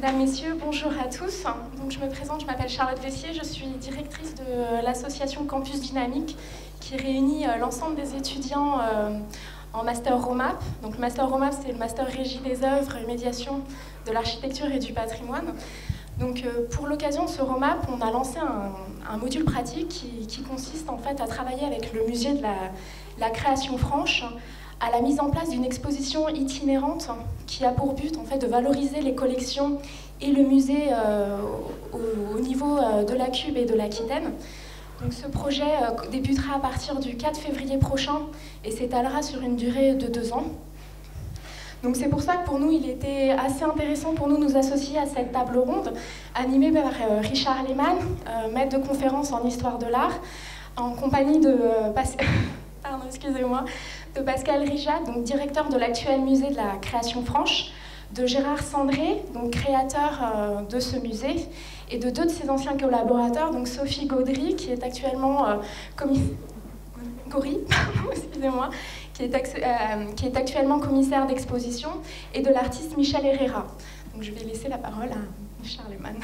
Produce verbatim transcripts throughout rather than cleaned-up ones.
Mesdames, Messieurs, bonjour à tous. Donc, je me présente, je m'appelle Charlotte Vessier, je suis directrice de l'association Campus Dynamique qui réunit l'ensemble des étudiants en Master Romap. Donc, le Master Romap, c'est le Master Régie des œuvres et médiation de l'architecture et du patrimoine. Donc, pour l'occasion de ce Romap, on a lancé un, un module pratique qui, qui consiste en fait à travailler avec le musée de la, la création franche à la mise en place d'une exposition itinérante qui a pour but en fait, de valoriser les collections et le musée euh, au, au niveau euh, de la Cube et de l'Aquitaine. Donc, ce projet euh, débutera à partir du quatre février prochain et s'étalera sur une durée de deux ans. Donc c'est pour ça que pour nous, il était assez intéressant pour nous de nous associer à cette table ronde animée par euh, Richard Lehmann, euh, maître de conférence en histoire de l'art, en compagnie de... Euh, Pardon, excusez-moi, de Pascal Rijat, donc directeur de l'actuel musée de la création franche, de Gérard Sandré, donc créateur euh, de ce musée, et de deux de ses anciens collaborateurs, donc Sophie Gaudry, qui est actuellement euh, commissaire... Gaury, excusez-moi, qui est, euh, qui est actuellement commissaire d'exposition, et de l'artiste Michel Herrera. Donc je vais laisser la parole à Richard Lehmann.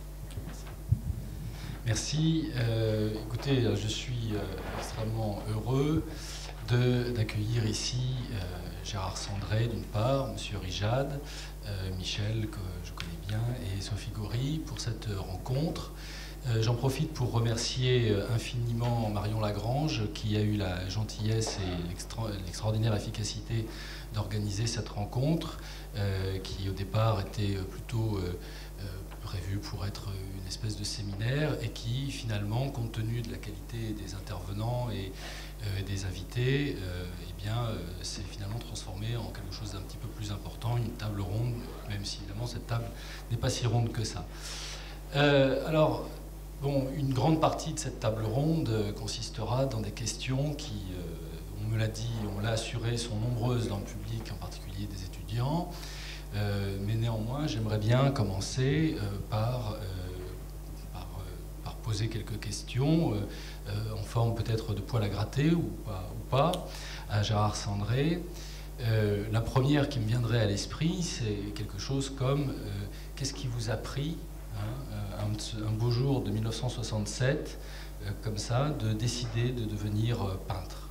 Merci. Euh, écoutez, je suis euh, extrêmement heureux d'accueillir ici euh, Gérard Sandré, d'une part, M. Rijad, euh, Michel, que je connais bien, et Sophie Gaudry pour cette rencontre. Euh, J'en profite pour remercier infiniment Marion Lagrange, qui a eu la gentillesse et l'extraordinaire efficacité d'organiser cette rencontre, euh, qui au départ était plutôt euh, prévue pour être une espèce de séminaire et qui finalement, compte tenu de la qualité des intervenants et euh, des invités, euh, eh bien, euh, s'est finalement transformé en quelque chose d'un petit peu plus important, une table ronde, même si évidemment cette table n'est pas si ronde que ça. Euh, alors, bon, une grande partie de cette table ronde euh, consistera dans des questions qui, euh, on me l'a dit, on l'a assuré, sont nombreuses dans le public, en particulier des étudiants. Euh, mais néanmoins, j'aimerais bien commencer euh, par, euh, par, euh, par poser quelques questions euh, euh, en forme peut-être de poil à gratter ou pas, ou pas à Gérard Sandré. Euh, la première qui me viendrait à l'esprit, c'est quelque chose comme euh, qu'est-ce qui vous a pris hein, un, un beau jour de mille neuf cent soixante-sept, euh, comme ça, de décider de devenir euh, peintre?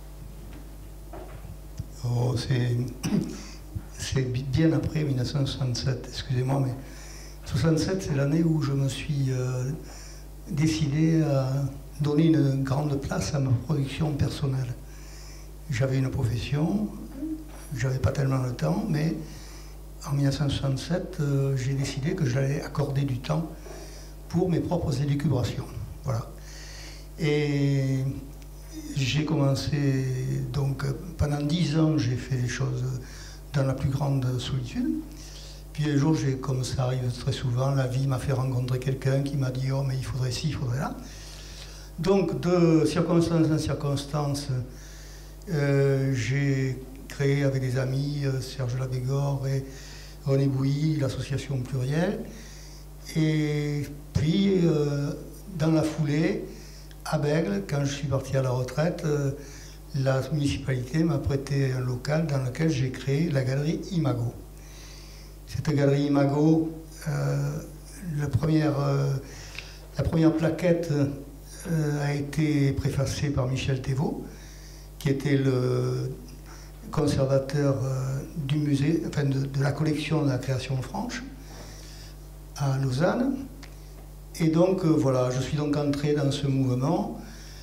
Oh, c'est... C'est bien après mille neuf cent soixante-sept, excusez-moi, mais soixante-sept, c'est l'année où je me suis euh, décidé à donner une grande place à ma production personnelle. J'avais une profession, j'avais pas tellement le temps, mais en mille neuf cent soixante-sept, euh, j'ai décidé que j'allais accorder du temps pour mes propres élucubrations. Voilà. Et j'ai commencé, donc pendant dix ans, j'ai fait les choses dans la plus grande solitude. Puis un jour, comme ça arrive très souvent, la vie m'a fait rencontrer quelqu'un qui m'a dit « Oh, mais il faudrait ci, il faudrait là ». Donc, de circonstance en circonstance, euh, j'ai créé avec des amis, euh, Serge Labégor et René Bouilly, l'association Pluriel. Et puis, euh, dans la foulée, à Bègles, quand je suis parti à la retraite, euh, la municipalité m'a prêté un local dans lequel j'ai créé la galerie Imago. Cette galerie Imago, euh, la, première, euh, la première plaquette euh, a été préfacée par Michel Thévaux, qui était le conservateur euh, du musée, enfin de, de la collection de la création franche à Lausanne. Et donc euh, voilà, je suis donc entré dans ce mouvement.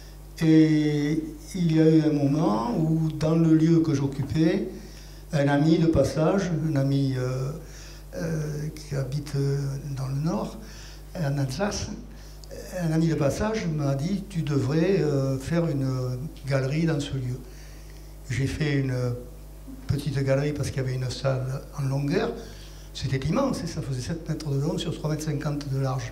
Et il y a eu un moment où, dans le lieu que j'occupais, un ami de passage, un ami euh, euh, qui habite dans le nord, en Alsace, un ami de passage m'a dit « Tu devrais euh, faire une galerie dans ce lieu ». J'ai fait une petite galerie parce qu'il y avait une salle en longueur. C'était immense, ça faisait sept mètres de long sur trois mètres cinquante de large.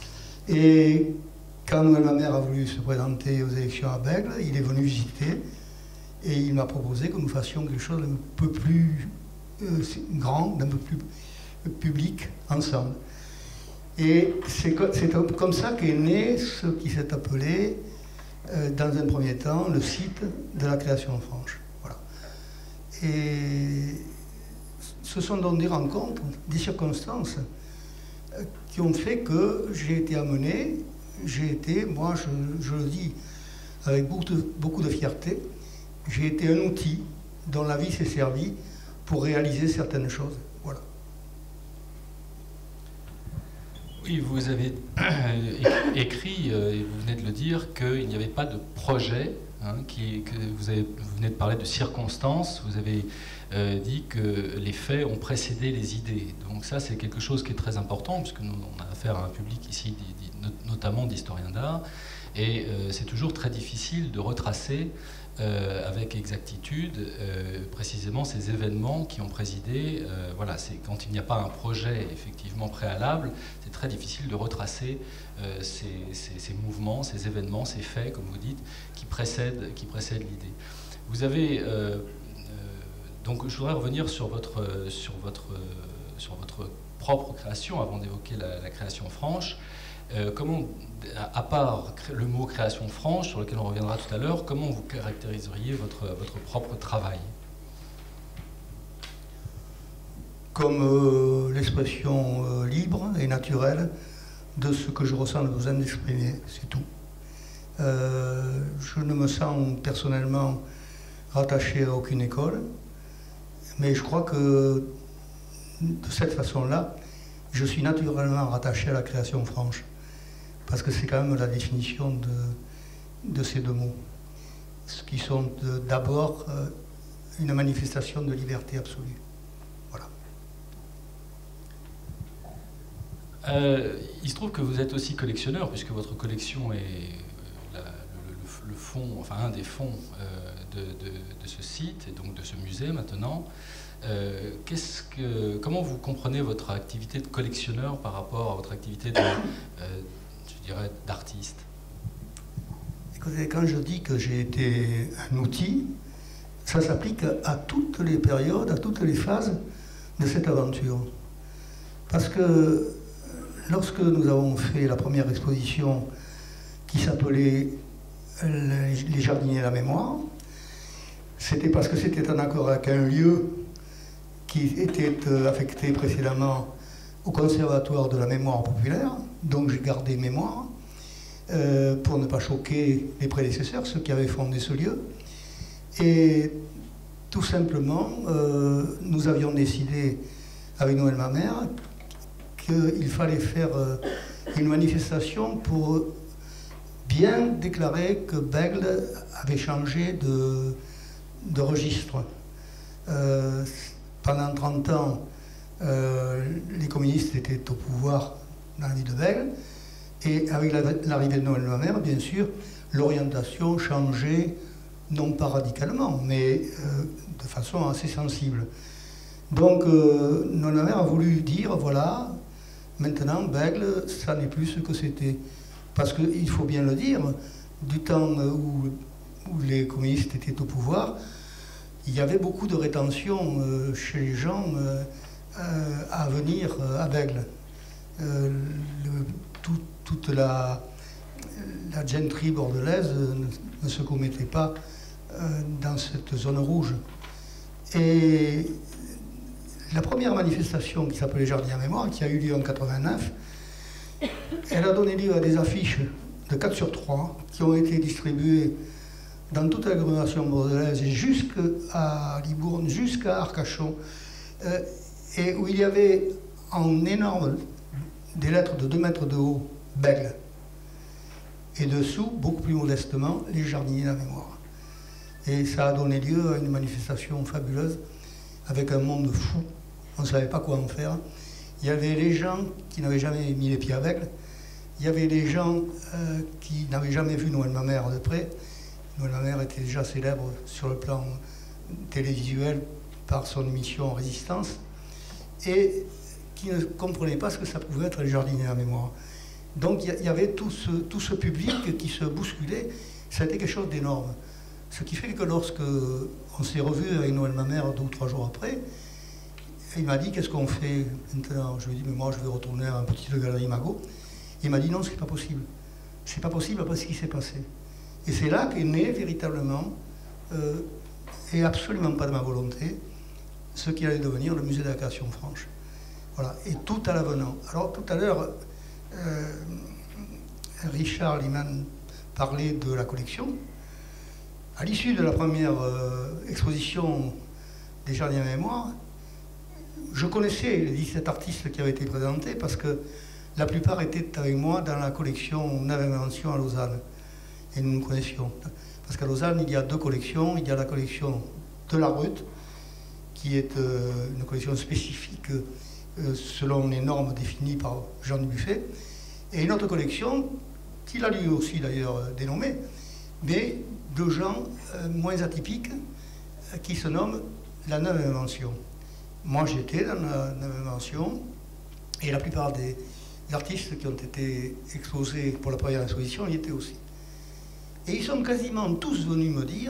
Et quand Noël Mamère a voulu se présenter aux élections à Bègles, il est venu visiter et il m'a proposé que nous fassions quelque chose d'un peu plus euh, grand, d'un peu plus public ensemble. Et c'est comme ça qu'est né ce qui s'est appelé, euh, dans un premier temps, le site de la création franche. Voilà. Et ce sont donc des rencontres, des circonstances qui ont fait que j'ai été amené, j'ai été, moi je, je le dis avec beaucoup de, beaucoup de fierté, j'ai été un outil dont la vie s'est servie pour réaliser certaines choses. Voilà. Oui, vous avez écrit, et vous venez de le dire, qu'il n'y avait pas de projet, hein, qui, que vous, avez, vous venez de parler de circonstances, vous avez euh, dit que les faits ont précédé les idées. Donc ça, c'est quelque chose qui est très important, puisque nous, on a affaire à un public ici, notamment d'historiens d'art, et euh, c'est toujours très difficile de retracer Euh, avec exactitude, euh, précisément ces événements qui ont présidé. Euh, voilà, c'est quand il n'y a pas un projet effectivement préalable, c'est très difficile de retracer euh, ces, ces, ces mouvements, ces événements, ces faits, comme vous dites, qui précèdent, qui précèdent l'idée. Vous avez euh, euh, donc, je voudrais revenir sur votre sur votre sur votre propre création avant d'évoquer la, la création franche. Euh, comment, à part le mot création franche, sur lequel on reviendra tout à l'heure, comment vous caractériseriez votre, votre propre travail? Comme euh, l'expression euh, libre et naturelle de ce que je ressens le besoin d'exprimer, c'est tout. Euh, je ne me sens personnellement rattaché à aucune école, mais je crois que de cette façon-là, je suis naturellement rattaché à la création franche. Parce que c'est quand même la définition de, de ces deux mots, ce qui sont d'abord euh, une manifestation de liberté absolue. Voilà. Euh, il se trouve que vous êtes aussi collectionneur, puisque votre collection est la, le, le, le fond, enfin un des fonds euh, de, de, de ce site et donc de ce musée maintenant. Euh, qu'est-ce que, comment vous comprenez votre activité de collectionneur par rapport à votre activité de euh, d'artiste? Écoutez, quand je dis que j'ai été un outil, ça s'applique à toutes les périodes, à toutes les phases de cette aventure. Parce que lorsque nous avons fait la première exposition qui s'appelait Les Jardiniers de la Mémoire, c'était parce que c'était en accord avec un lieu qui était affecté précédemment au Conservatoire de la Mémoire populaire, donc j'ai gardé mémoire, euh, pour ne pas choquer les prédécesseurs, ceux qui avaient fondé ce lieu. Et tout simplement, euh, nous avions décidé, avec Noël ma mère, qu'il fallait faire euh, une manifestation pour bien déclarer que Bègle avait changé de, de registre. Euh, pendant trente ans, Euh, les communistes étaient au pouvoir dans la ville de Bègle, et avec l'arrivée de Noël ma mère, bien sûr, l'orientation changeait, non pas radicalement, mais euh, de façon assez sensible. Donc, euh, Noël ma mère a voulu dire, voilà, maintenant, Bègle, ça n'est plus ce que c'était. Parce qu'il faut bien le dire, du temps où, où les communistes étaient au pouvoir, il y avait beaucoup de rétention euh, chez les gens euh, Euh, à venir euh, à Bègle. Euh, le, tout, toute la, la gentry bordelaise ne, ne se commettait pas euh, dans cette zone rouge. Et la première manifestation qui s'appelait Jardiniers à Mémoire, qui a eu lieu en quatre-vingt-neuf, elle a donné lieu à des affiches de quatre sur trois qui ont été distribuées dans toute l'agglomération bordelaise jusqu'à Libourne, jusqu'à Arcachon. Euh, et où il y avait en énorme des lettres de deux mètres de haut, Bègle, et dessous, beaucoup plus modestement, les Jardiniers de la Mémoire. Et ça a donné lieu à une manifestation fabuleuse, avec un monde fou, on ne savait pas quoi en faire. Il y avait les gens qui n'avaient jamais mis les pieds à Bègle, il y avait les gens euh, qui n'avaient jamais vu Noël ma mère de près. Noël ma mère était déjà célèbre sur le plan télévisuel par son émission Résistance, et qui ne comprenaient pas ce que ça pouvait être les Jardiniers de la Mémoire. Donc il y avait tout ce, tout ce public qui se bousculait, ça a été quelque chose d'énorme. Ce qui fait que lorsque on s'est revu avec Noël ma mère deux ou trois jours après, il m'a dit qu'est-ce qu'on fait maintenant? Je lui ai dit mais moi je vais retourner à un petit galerie Magot. Il m'a dit non, c'est pas possible. C'est pas possible après ce qui s'est passé. Et c'est là qu'est né véritablement, euh, et absolument pas de ma volonté, ce qui allait devenir le musée de la création franche. Voilà, et tout à l'avenant. Alors tout à l'heure, euh, Richard Liman parlait de la collection. À l'issue de la première euh, exposition des Jardins Mémoire, je connaissais les dix-sept artistes qui avaient été présentés parce que la plupart étaient avec moi dans la collection Neuve Invention à Lausanne. Et nous nous connaissions. Parce qu'à Lausanne, il y a deux collections. Il y a la collection de la Brute, qui est euh, une collection spécifique euh, selon les normes définies par Jean Dubuffet, et une autre collection, qu'il a lui aussi d'ailleurs dénommée, mais de gens euh, moins atypiques, euh, qui se nomme la Neuve Invention. Moi j'étais dans la Neuve Invention, et la plupart des artistes qui ont été exposés pour la première exposition y étaient aussi. Et ils sont quasiment tous venus me dire,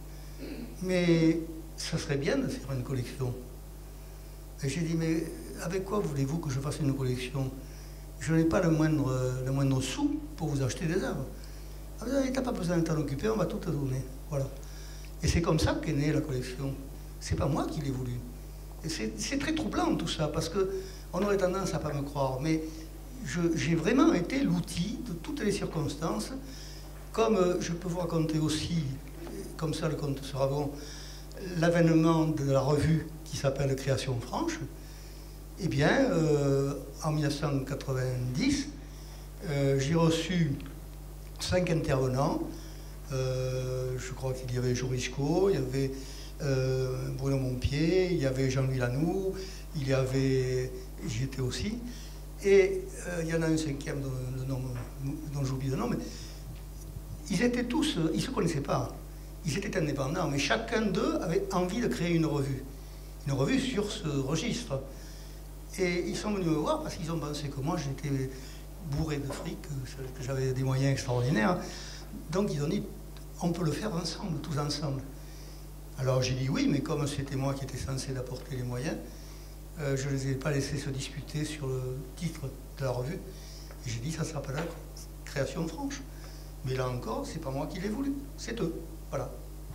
mais ça serait bien de faire une collection. Et j'ai dit, mais avec quoi voulez-vous que je fasse une collection? Je n'ai pas le moindre, le moindre sou pour vous acheter des œuvres. Ah, tu n'as pas besoin de t'en occuper, on va tout te donner. Voilà. Et c'est comme ça qu'est née la collection. C'est pas moi qui l'ai voulu. Et c'est très troublant tout ça, parce qu'on aurait tendance à ne pas me croire. Mais j'ai vraiment été l'outil de toutes les circonstances. Comme je peux vous raconter aussi, comme ça le compte sera bon, l'avènement de la revue qui s'appelle Création Franche, eh bien, euh, en mille neuf cent quatre-vingt-dix, euh, j'ai reçu cinq intervenants. Euh, je crois qu'il y avait Jorisco, il y avait euh, Bruno Montpied, il y avait Jean-Louis Lanoux, il y avait... j'y étais aussi. Et euh, il y en a un cinquième dont, dont, dont j'oublie le nom, mais ils étaient tous, ils ne se connaissaient pas. Ils étaient indépendants, mais chacun d'eux avait envie de créer une revue. Une revue sur ce registre. Et ils sont venus me voir parce qu'ils ont pensé que moi j'étais bourré de fric, que j'avais des moyens extraordinaires. Donc ils ont dit, on peut le faire ensemble, tous ensemble. Alors j'ai dit oui, mais comme c'était moi qui étais censé d'apporter les moyens, euh, je ne les ai pas laissés se disputer sur le titre de la revue. Et j'ai dit, ça s'appellera Création Franche. Mais là encore, c'est pas moi qui l'ai voulu, c'est eux. Voilà.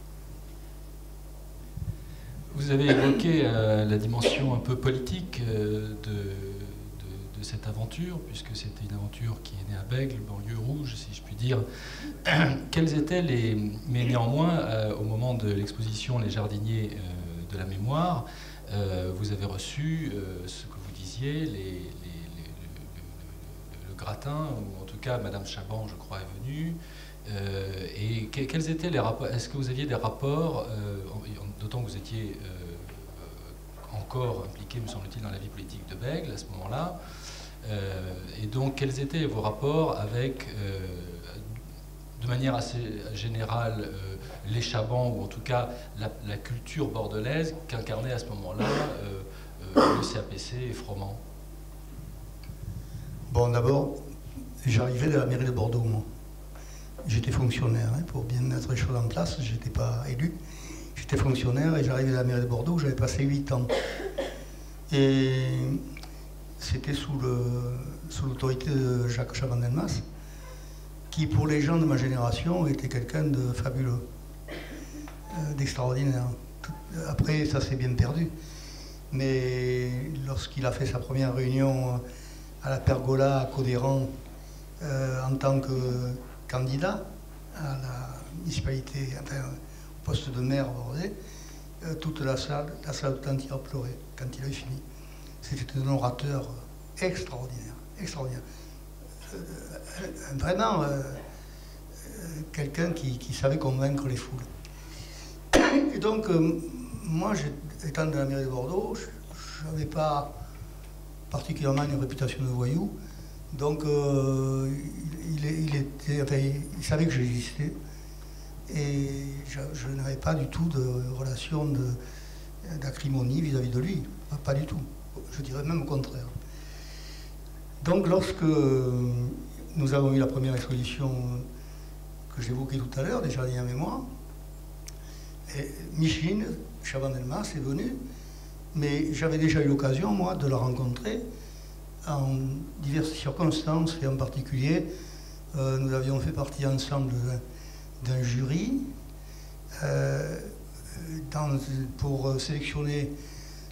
Vous avez évoqué euh, la dimension un peu politique euh, de, de, de cette aventure, puisque c'était une aventure qui est née à Bègle, banlieue rouge, si je puis dire. Quels étaient les... Mais néanmoins, euh, au moment de l'exposition Les Jardiniers euh, de la Mémoire, euh, vous avez reçu euh, ce que vous disiez, les, les, les, le, le, le gratin, ou en tout cas Madame Chaban, je crois, est venue. Euh, et que, quels étaient les rapports? Est-ce que vous aviez des rapports, euh, d'autant que vous étiez euh, encore impliqué, me semble-t-il, dans la vie politique de Bègle à ce moment-là, euh, et donc quels étaient vos rapports avec, euh, de manière assez générale, euh, les Chabans, ou en tout cas la, la culture bordelaise qu'incarnait à ce moment-là euh, euh, le C A P C et Froment? Bon, d'abord, j'arrivais de la mairie de Bordeaux, moi. J'étais fonctionnaire, hein, pour bien mettre les choses en place, je n'étais pas élu. J'étais fonctionnaire et j'arrivais à la mairie de Bordeaux, j'avais passé huit ans. Et c'était sous l'autorité de Jacques Chaban-Delmas, qui pour les gens de ma génération était quelqu'un de fabuleux, euh, d'extraordinaire. Après, ça s'est bien perdu. Mais lorsqu'il a fait sa première réunion à la Pergola, à Codéran, euh, en tant que candidat à la municipalité, enfin au poste de maire bordelais, euh, toute la salle, la salle tout entière pleurait quand il avait fini. C'était un orateur extraordinaire, extraordinaire. Euh, vraiment euh, quelqu'un qui, qui savait convaincre les foules. Et donc, euh, moi, étant de la mairie de Bordeaux, je n'avais pas particulièrement une réputation de voyou. Donc, euh, il, il, était, enfin, il savait que j'existais et je, je n'avais pas du tout de relation d'acrimonie vis-à-vis de lui. Pas, pas du tout. Je dirais même au contraire. Donc, lorsque nous avons eu la première exposition que j'évoquais tout à l'heure, des Jardins à Mémoire, Micheline Chaban-Delmas est venue, mais j'avais déjà eu l'occasion, moi, de la rencontrer en diverses circonstances, et en particulier, euh, nous avions fait partie ensemble d'un jury euh, dans, pour sélectionner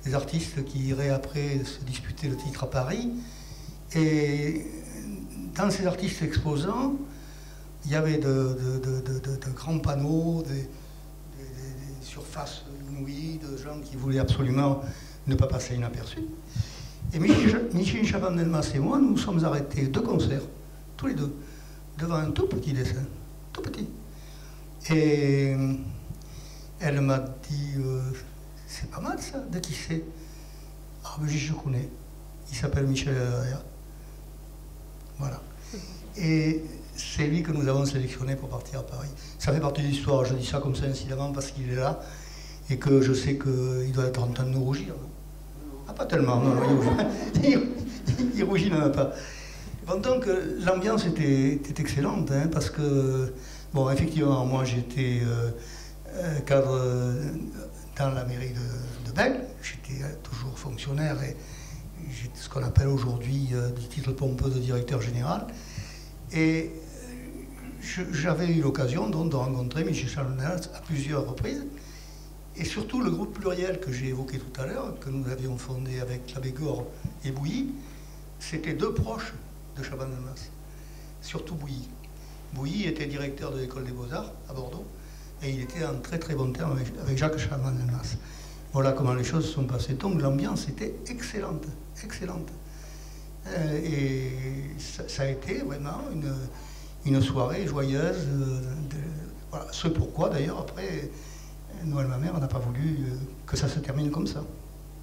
des artistes qui iraient après se disputer le titre à Paris. Et dans ces artistes exposants, il y avait de, de, de, de, de, de grands panneaux, des, des, des surfaces inouïes, de gens qui voulaient absolument ne pas passer inaperçus. Et Micheline Chaban-Delmas et moi, nous nous sommes arrêtés de concert, tous les deux, devant un tout petit dessin, tout petit. Et elle m'a dit, euh, c'est pas mal ça, de qui c'est? Ah, mais je connais, il s'appelle Michel Herrera. Voilà. Et c'est lui que nous avons sélectionné pour partir à Paris. Ça fait partie de l'histoire, je dis ça comme ça incidemment parce qu'il est là et que je sais qu'il doit être en train de nous rougir. Ah, pas tellement, non, non, il rougit, il rougit n'en a pas. Bon, donc l'ambiance était, était excellente, hein, parce que, bon, effectivement, moi j'étais euh, cadre dans la mairie de, de Bègle, j'étais toujours fonctionnaire et j'ai ce qu'on appelle aujourd'hui euh, du titre pompeux de directeur général. Et j'avais eu l'occasion donc de rencontrer Michel Chaban-Delmas à plusieurs reprises. Et surtout, le groupe pluriel que j'ai évoqué tout à l'heure, que nous avions fondé avec l'abbé Gore et Bouilly, c'était deux proches de Chaban-Delmas, surtout Bouilly. Bouilly était directeur de l'école des Beaux-Arts à Bordeaux, et il était en très très bon terme avec, avec Jacques Chaban-Delmas. Voilà comment les choses se sont passées. Donc l'ambiance était excellente, excellente. Euh, et ça, ça a été vraiment une, une soirée joyeuse. Euh, de, voilà. Ce pourquoi, d'ailleurs, après, Noël, ma mère, n'a pas voulu euh, que ça se termine comme ça.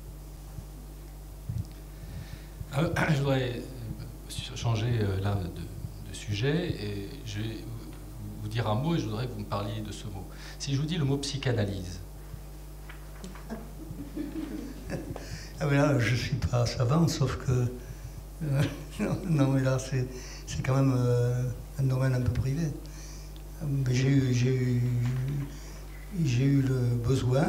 Euh, je voudrais changer euh, là de, de sujet et je vais vous dire un mot et je voudrais que vous me parliez de ce mot. Si je vous dis le mot psychanalyse. Ah mais là, je ne suis pas savant, sauf que... Euh, non, non, mais là, c'est quand même euh, un domaine un peu privé. J'ai eu, j'ai eu, j'ai eu le besoin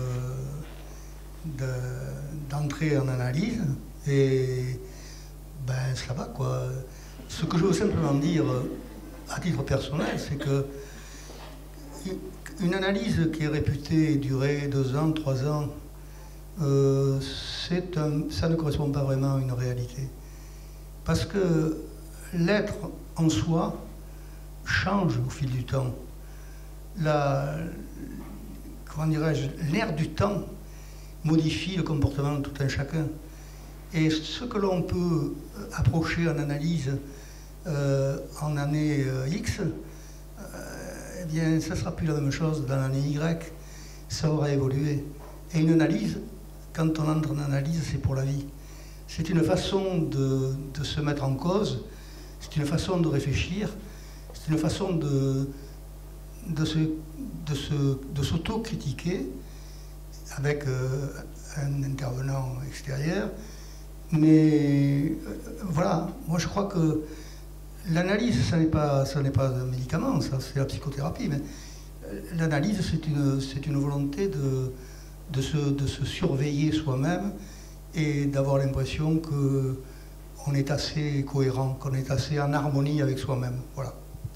euh, d'entrer en analyse et ben ça va quoi. Ce que je veux simplement dire à titre personnel, c'est que une analyse qui est réputée durer deux ans, trois ans, euh, c'est un, ça ne correspond pas vraiment à une réalité. Parce que l'être en soi change au fil du temps. La, comment dirais-je, l'air du temps modifie le comportement de tout un chacun. Et ce que l'on peut approcher en analyse euh, en année euh, X, euh, eh bien, ça ne sera plus la même chose dans l'année Y. Ça aura évolué. Et une analyse, quand on entre en analyse, c'est pour la vie. C'est une façon de, de se mettre en cause, c'est une façon de réfléchir, c'est une façon de, de, se, de, se, de s'auto-critiquer avec euh, un intervenant extérieur. Mais euh, voilà, moi je crois que l'analyse, ça n'est pas, ça n'est pas un médicament, ça c'est la psychothérapie, mais l'analyse c'est une, c'est une volonté de, de, se, de se surveiller soi-même et d'avoir l'impression qu'on est assez cohérent, qu'on est assez en harmonie avec soi-même. Voilà.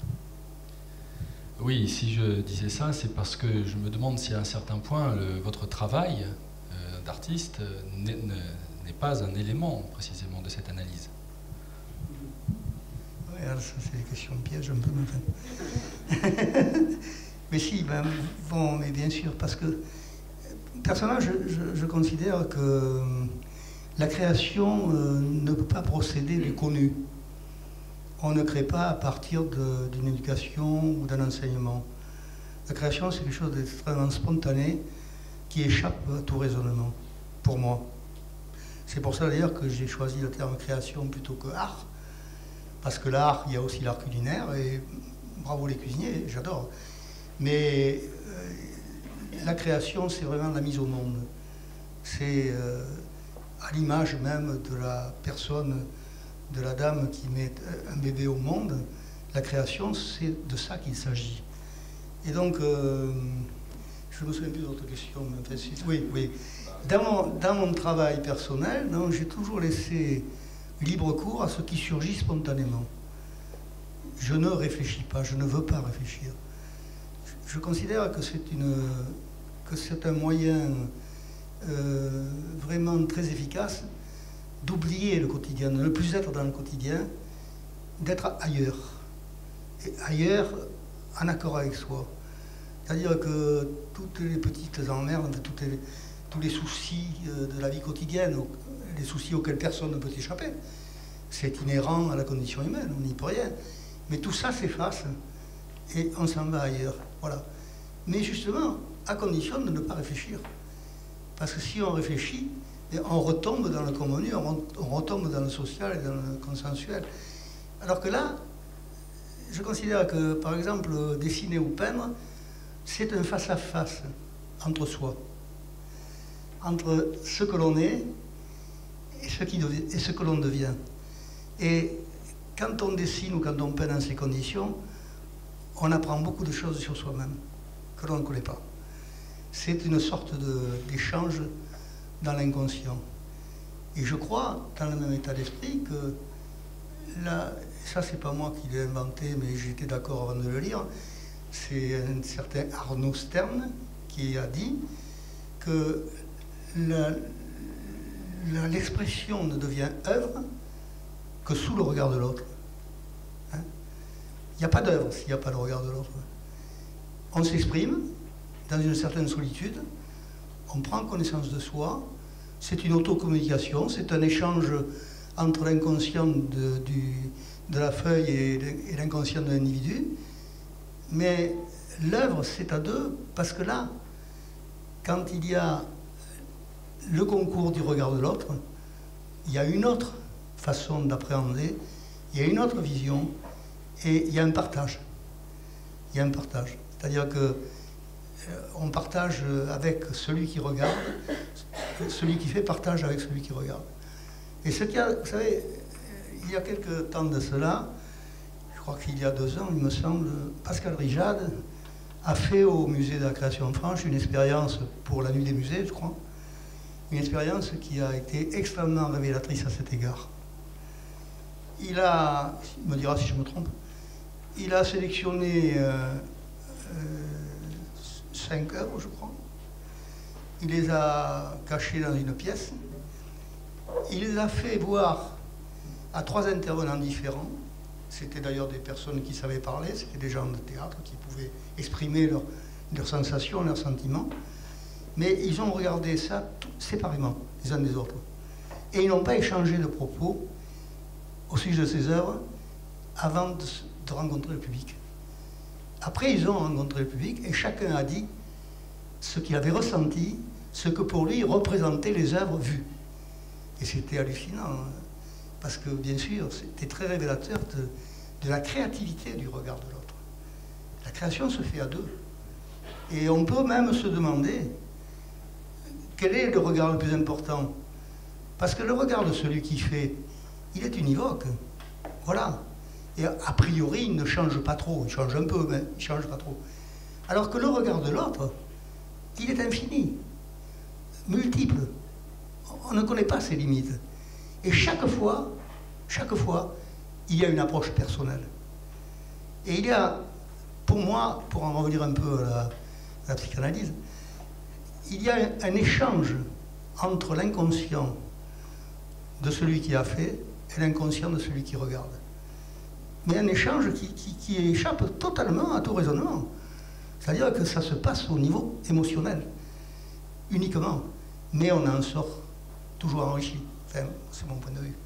Oui, si je disais ça, c'est parce que je me demande si à un certain point, le, votre travail euh, d'artiste n'est pas un élément précisément de cette analyse. Oui, alors ça c'est des questions pièges un peu. Mais si, ben, bon, mais bien sûr, parce que personnellement, je, je, je considère que la création euh, ne peut pas procéder du connu. On ne crée pas à partir d'une éducation ou d'un enseignement. La création, c'est quelque chose d'extrêmement spontané qui échappe à tout raisonnement, pour moi. C'est pour ça d'ailleurs que j'ai choisi le terme création plutôt que art, parce que l'art, il y a aussi l'art culinaire, et bravo les cuisiniers, j'adore. Mais euh, la création, c'est vraiment la mise au monde. C'est euh, à l'image même de la personne, de la dame qui met un bébé au monde. La création, c'est de ça qu'il s'agit. Et donc, euh, je ne me souviens plus d'autres questions. Mais enfin, si, oui, oui. Dans mon, dans mon travail personnel, j'ai toujours laissé libre cours à ce qui surgit spontanément. Je ne réfléchis pas, je ne veux pas réfléchir. Je considère que c'est une, que c'est un moyen euh, vraiment très efficace d'oublier le quotidien, de ne plus être dans le quotidien, d'être ailleurs. Et ailleurs, en accord avec soi. C'est-à-dire que toutes les petites emmerdes, toutes les, tous les soucis de la vie quotidienne, les soucis auxquels personne ne peut échapper, c'est inhérent à la condition humaine, on n'y peut rien. Mais tout ça s'efface et on s'en va ailleurs. Voilà. Mais justement, à condition de ne pas réfléchir. Parce que si on réfléchit, on retombe dans le convenu, on retombe dans le social et dans le consensuel. Alors que là, je considère que, par exemple, dessiner ou peindre, c'est un face-à-face entre soi, entre ce que l'on est et ce, qui devient, et ce que l'on devient. Et quand on dessine ou quand on peint dans ces conditions, on apprend beaucoup de choses sur soi-même que l'on ne connaît pas. C'est une sorte d'échange dans l'inconscient. Et je crois, dans le même état d'esprit, que là, ça c'est pas moi qui l'ai inventé, mais j'étais d'accord avant de le lire, c'est un certain Arnaud Stern qui a dit que l'expression ne devient œuvre que sous le regard de l'autre. Hein? Il n'y a pas d'œuvre s'il n'y a pas le regard de l'autre. On s'exprime dans une certaine solitude, on prend connaissance de soi, c'est une autocommunication, c'est un échange entre l'inconscient de, du, de la feuille et l'inconscient de l'individu. Mais l'œuvre, c'est à deux, parce que là, quand il y a le concours du regard de l'autre, il y a une autre façon d'appréhender, il y a une autre vision, et il y a un partage. Il y a un partage. C'est-à-dire que euh, on partage avec celui qui regarde, celui qui fait partage avec celui qui regarde. Et ce qu'il y a, vous savez, il y a quelques temps de cela, je crois qu'il y a deux ans, il me semble, Pascal Rijade a fait au musée de la Création Franche une expérience pour la nuit des musées, je crois, une expérience qui a été extrêmement révélatrice à cet égard. Il a, il me dira si je me trompe, il a sélectionné euh, euh, cinq œuvres, je crois. Il les a cachées dans une pièce. Il l'a fait voir à trois intervenants différents. C'était d'ailleurs des personnes qui savaient parler, c'était des gens de théâtre qui pouvaient exprimer leurs leurs sensations, leurs sentiments. Mais ils ont regardé ça tout séparément, les uns des autres. Et ils n'ont pas échangé de propos au sujet de ces œuvres avant de, de rencontrer le public. Après, ils ont rencontré le public et chacun a dit ce qu'il avait ressenti, ce que pour lui représentaient les œuvres vues. Et c'était hallucinant, hein, parce que bien sûr, c'était très révélateur de, de la créativité du regard de l'autre. La création se fait à deux. Et on peut même se demander quel est le regard le plus important. Parce que le regard de celui qui fait, il est univoque. Voilà. Et a priori, il ne change pas trop. Il change un peu, mais il ne change pas trop. Alors que le regard de l'autre, il est infini, multiple. On ne connaît pas ses limites. Et chaque fois, chaque fois, il y a une approche personnelle. Et il y a, pour moi, pour en revenir un peu à la, à la psychanalyse, il y a un, un échange entre l'inconscient de celui qui a fait et l'inconscient de celui qui regarde. Mais un échange qui, qui, qui échappe totalement à tout raisonnement. C'est-à-dire que ça se passe au niveau émotionnel, uniquement. Mais on en sort toujours enrichi. Enfin, c'est mon point de vue.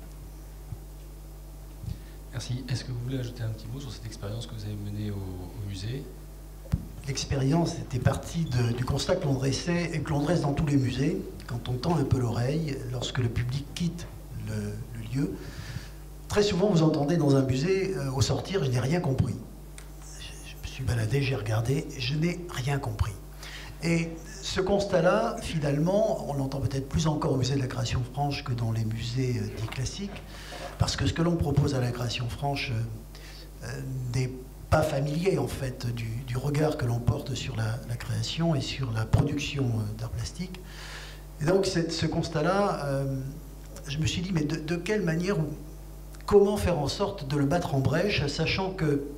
Merci. Est-ce que vous voulez ajouter un petit mot sur cette expérience que vous avez menée au, au musée? L'expérience était partie de, du constat que l'on dressait et que l'on dresse dans tous les musées, quand on tend un peu l'oreille, lorsque le public quitte le, le lieu. Très souvent, vous entendez dans un musée, euh, au sortir, je n'ai rien compris. Je, je me suis baladé, j'ai regardé, je n'ai rien compris. Et ce constat-là, finalement, on l'entend peut-être plus encore au musée de la Création Franche que dans les musées euh, dits classiques, parce que ce que l'on propose à la Création Franche euh, euh, n'est pas familier, en fait, du, du regard que l'on porte sur la, la création et sur la production euh, d'art plastique. Et donc, cette, ce constat-là, euh, je me suis dit, mais de, de quelle manière, ou comment faire en sorte de le battre en brèche, sachant que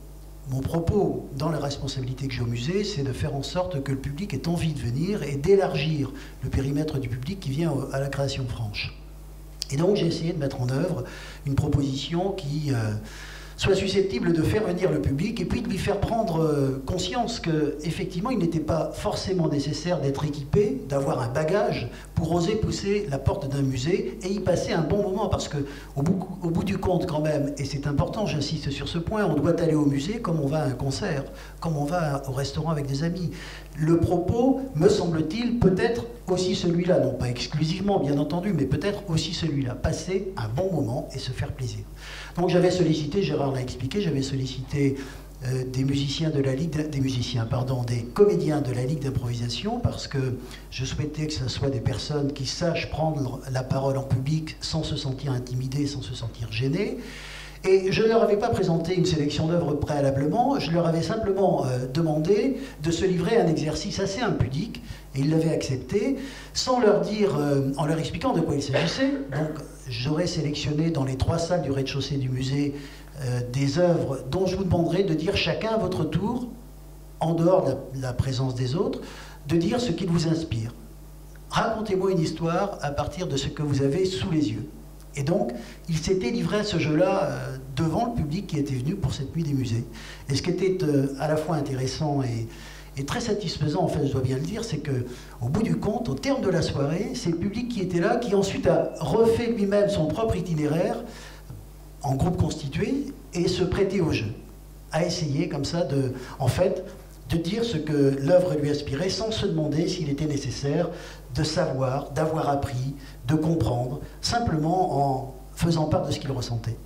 Mon propos dans la responsabilité que j'ai au musée, c'est de faire en sorte que le public ait envie de venir et d'élargir le périmètre du public qui vient à la création franche. Et donc j'ai essayé de mettre en œuvre une proposition qui euh, soit susceptible de faire venir le public et puis de lui faire prendre euh, conscience qu'effectivement il n'était pas forcément nécessaire d'être équipé, d'avoir un bagage pour oser pousser la porte d'un musée et y passer un bon moment, parce que au bout, au bout du compte quand même, et c'est important, j'insiste sur ce point, on doit aller au musée comme on va à un concert, comme on va au restaurant avec des amis. Le propos, me semble-t-il, peut être aussi celui-là, non pas exclusivement bien entendu, mais peut-être aussi celui-là, passer un bon moment et se faire plaisir. Donc j'avais sollicité, Gérard l'a expliqué, j'avais sollicité euh, des musiciens de la Ligue, des musiciens, pardon, des comédiens de la Ligue d'improvisation, parce que je souhaitais que ce soit des personnes qui sachent prendre la parole en public sans se sentir intimidés, sans se sentir gênés. Et je ne leur avais pas présenté une sélection d'œuvres préalablement, je leur avais simplement euh, demandé de se livrer à un exercice assez impudique, et ils l'avaient accepté, sans leur dire, euh, en leur expliquant de quoi il s'agissait. Donc j'aurais sélectionné dans les trois salles du rez-de-chaussée du musée euh, des œuvres dont je vous demanderai de dire chacun à votre tour, en dehors de la, la présence des autres, de dire ce qui vous inspire. Racontez-moi une histoire à partir de ce que vous avez sous les yeux. Et donc, il s'était livré à ce jeu-là euh, devant le public qui était venu pour cette nuit des musées. Et ce qui était euh, à la fois intéressant et, et très satisfaisant, en fait, je dois bien le dire, c'est qu'au bout du compte, au terme de la soirée, c'est le public qui était là, qui ensuite a refait lui-même son propre itinéraire, en groupe constitué, et se prêter au jeu. A essayer comme ça, de, en fait, de dire ce que l'œuvre lui aspirait, sans se demander s'il était nécessaire de savoir, d'avoir appris, de comprendre, simplement en faisant part de ce qu'il ressentait.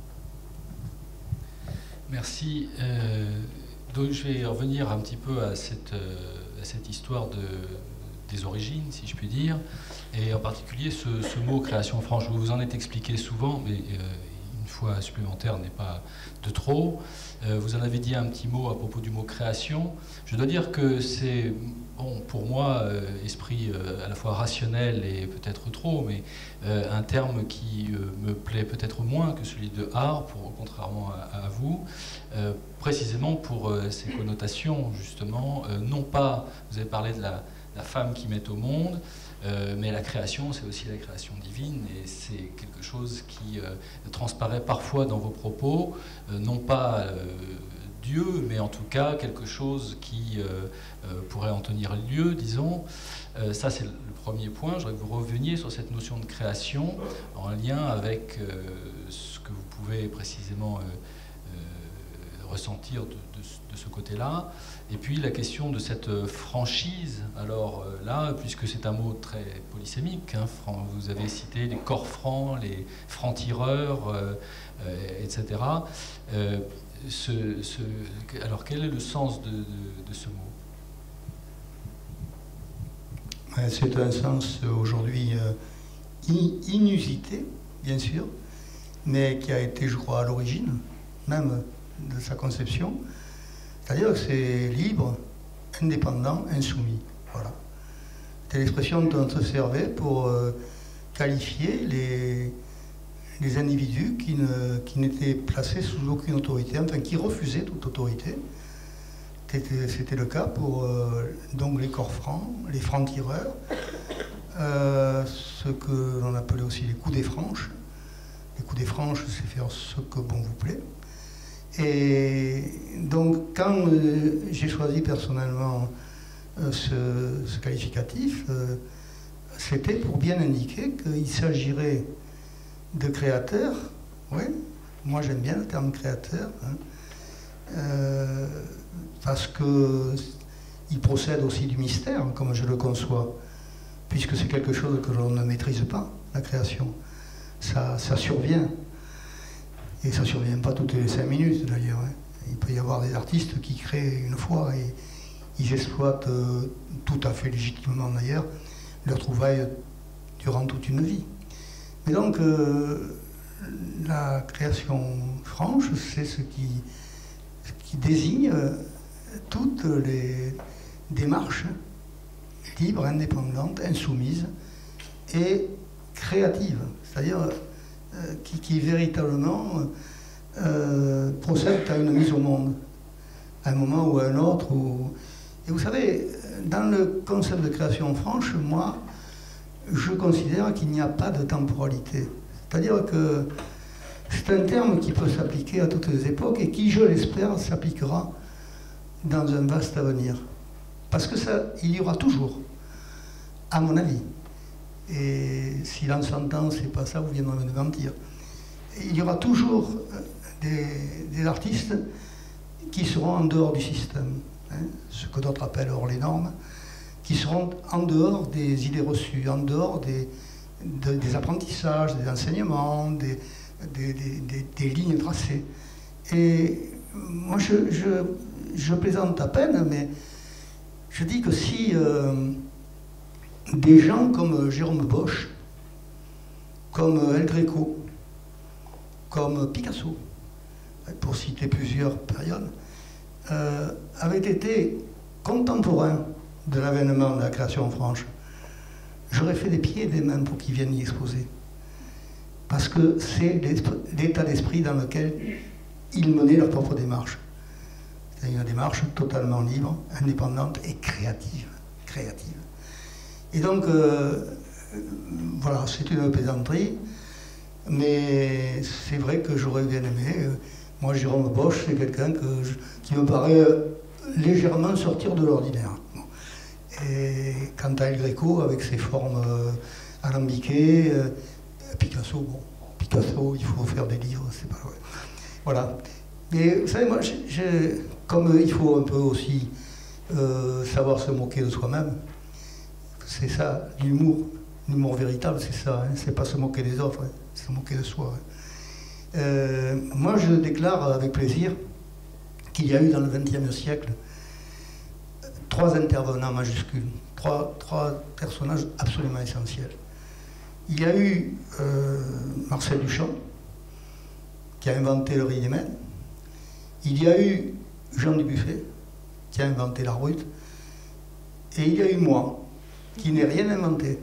Merci. Euh, donc je vais revenir un petit peu à cette, euh, à cette histoire de, des origines, si je puis dire, et en particulier ce, ce mot création franche. Vous vous en êtes expliqué souvent, mais euh, une fois supplémentaire n'est pas de trop. Euh, vous en avez dit un petit mot à propos du mot création. Je dois dire que c'est, bon, pour moi, euh, esprit euh, à la fois rationnel et peut-être trop, mais euh, un terme qui euh, me plaît peut-être moins que celui de art, pour, contrairement à, à vous, euh, précisément pour euh, ces connotations, justement, euh, non pas, vous avez parlé de la, la femme qui met au monde, Euh, mais la création, c'est aussi la création divine, et c'est quelque chose qui euh, transparaît parfois dans vos propos, euh, non pas euh, Dieu, mais en tout cas quelque chose qui euh, euh, pourrait en tenir lieu, disons. Euh, ça, c'est le premier point. Je voudrais que vous reveniez sur cette notion de création en lien avec euh, ce que vous pouvez précisément euh, euh, ressentir de, de, de ce côté-là. Et puis la question de cette franchise, alors euh, là, puisque c'est un mot très polysémique, hein, vous avez cité les corps francs, les francs-tireurs, euh, euh, et cetera. Euh, ce, ce, alors quel est le sens de, de, de ce mot? C'est un sens aujourd'hui euh, inusité, bien sûr, mais qui a été, je crois, à l'origine même de sa conception. C'est-à-dire que c'est libre, indépendant, insoumis. Voilà. C'était l'expression dont on se servait pour euh, qualifier les, les individus qui, ne, qui n'étaient placés sous aucune autorité, enfin qui refusaient toute autorité. C'était, c'était le cas pour euh, donc les corps francs, les francs-tireurs, euh, ce que l'on appelait aussi les coups des franches. Les coups des franches, c'est faire ce que bon vous plaît. Et donc, quand euh, j'ai choisi personnellement euh, ce, ce qualificatif, euh, c'était pour bien indiquer qu'il s'agirait de créateurs. Oui, moi j'aime bien le terme créateur, hein, euh, parce qu'il procède aussi du mystère, comme je le conçois, puisque c'est quelque chose que l'on ne maîtrise pas, la création. Ça, ça survient. Et ça ne survient pas toutes les cinq minutes d'ailleurs. Hein. Il peut y avoir des artistes qui créent une fois et ils exploitent euh, tout à fait légitimement d'ailleurs leur trouvaille durant toute une vie. Mais donc euh, la création franche, c'est ce qui, ce qui désigne euh, toutes les démarches libres, indépendantes, insoumises et créatives. C'est-à-dire euh, qui, qui véritablement euh, procèdent à une mise au monde. à un moment ou à un autre. Ou... Et vous savez, dans le concept de création franche, moi, je considère qu'il n'y a pas de temporalité. C'est-à-dire que c'est un terme qui peut s'appliquer à toutes les époques et qui, je l'espère, s'appliquera dans un vaste avenir. Parce que ça, il y aura toujours, à mon avis, et si l'on s'entend, c'est pas ça, vous viendrez me démentir, il y aura toujours des, des artistes qui seront en dehors du système, hein, ce que d'autres appellent hors les normes, qui seront en dehors des idées reçues, en dehors des, de, des apprentissages, des enseignements, des, des, des, des, des lignes tracées. Et moi, je, je, je plaisante à peine, mais je dis que si euh, des gens comme Jérôme Bosch, comme El Greco, comme Picasso, pour citer plusieurs périodes, euh, avaient été contemporains de l'avènement de la création franche, j'aurais fait des pieds et des mains pour qu'ils viennent y exposer. Parce que c'est l'état d'esprit dans lequel ils menaient leur propre démarche. C'est une démarche totalement libre, indépendante et créative. créative. Et donc, euh, voilà, c'est une plaisanterie, mais c'est vrai que j'aurais bien aimé. Moi, Jérôme Bosch, c'est quelqu'un qui me paraît légèrement sortir de l'ordinaire. Et quant à El Greco, avec ses formes euh, alambiquées, euh, Picasso, bon, Picasso, il faut faire des livres, c'est pas vrai. Voilà. Mais vous savez, moi, je, je, comme il faut un peu aussi euh, savoir se moquer de soi-même, c'est ça, l'humour, l'humour véritable, c'est ça, hein, c'est pas se moquer des autres, hein, c'est se moquer de soi. Hein. Euh, moi, je déclare avec plaisir qu'il y a eu dans le vingtième siècle trois intervenants majuscules, trois, trois personnages absolument essentiels. Il y a eu euh, Marcel Duchamp, qui a inventé le riz des mains. Il y a eu Jean Dubuffet, qui a inventé l'art brut. Et il y a eu moi, qui n'ai rien inventé.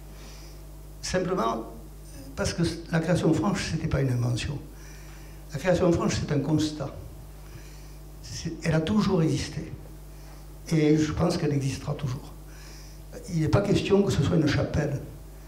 Simplement parce que la création franche, ce n'était pas une invention. La création franche, c'est un constat. Elle a toujours existé. Et je pense qu'elle existera toujours. Il n'est pas question que ce soit une chapelle.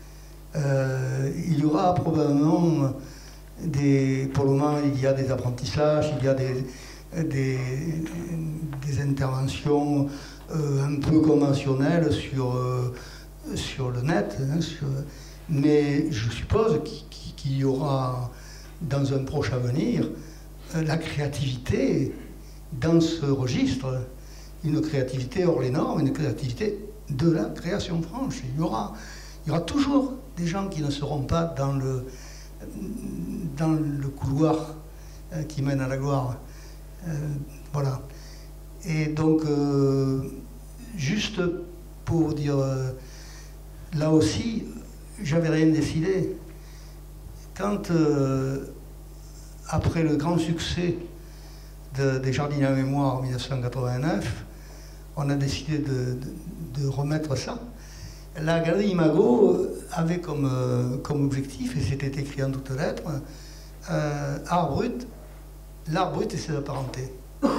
Euh, il y aura probablement des... Pour le moment, il y a des apprentissages, il y a des, des, des interventions euh, un peu conventionnelles sur, euh, sur le net. Hein, sur, mais je suppose qu'il y aura, dans un proche avenir, la créativité dans ce registre. Une créativité hors les normes, une créativité de la création franche. Il y aura, il y aura toujours des gens qui ne seront pas dans le, dans le couloir euh, qui mène à la gloire. Euh, voilà. Et donc, euh, juste pour dire, euh, là aussi, j'avais rien décidé. Quand, euh, après le grand succès de, des Jardins à mémoire en mille neuf cent quatre-vingt-neuf, on a décidé de, de, de remettre ça. La galerie Imago avait comme, euh, comme objectif, et c'était écrit en toutes lettres, euh, art brut, l'art brut et ses apparentés.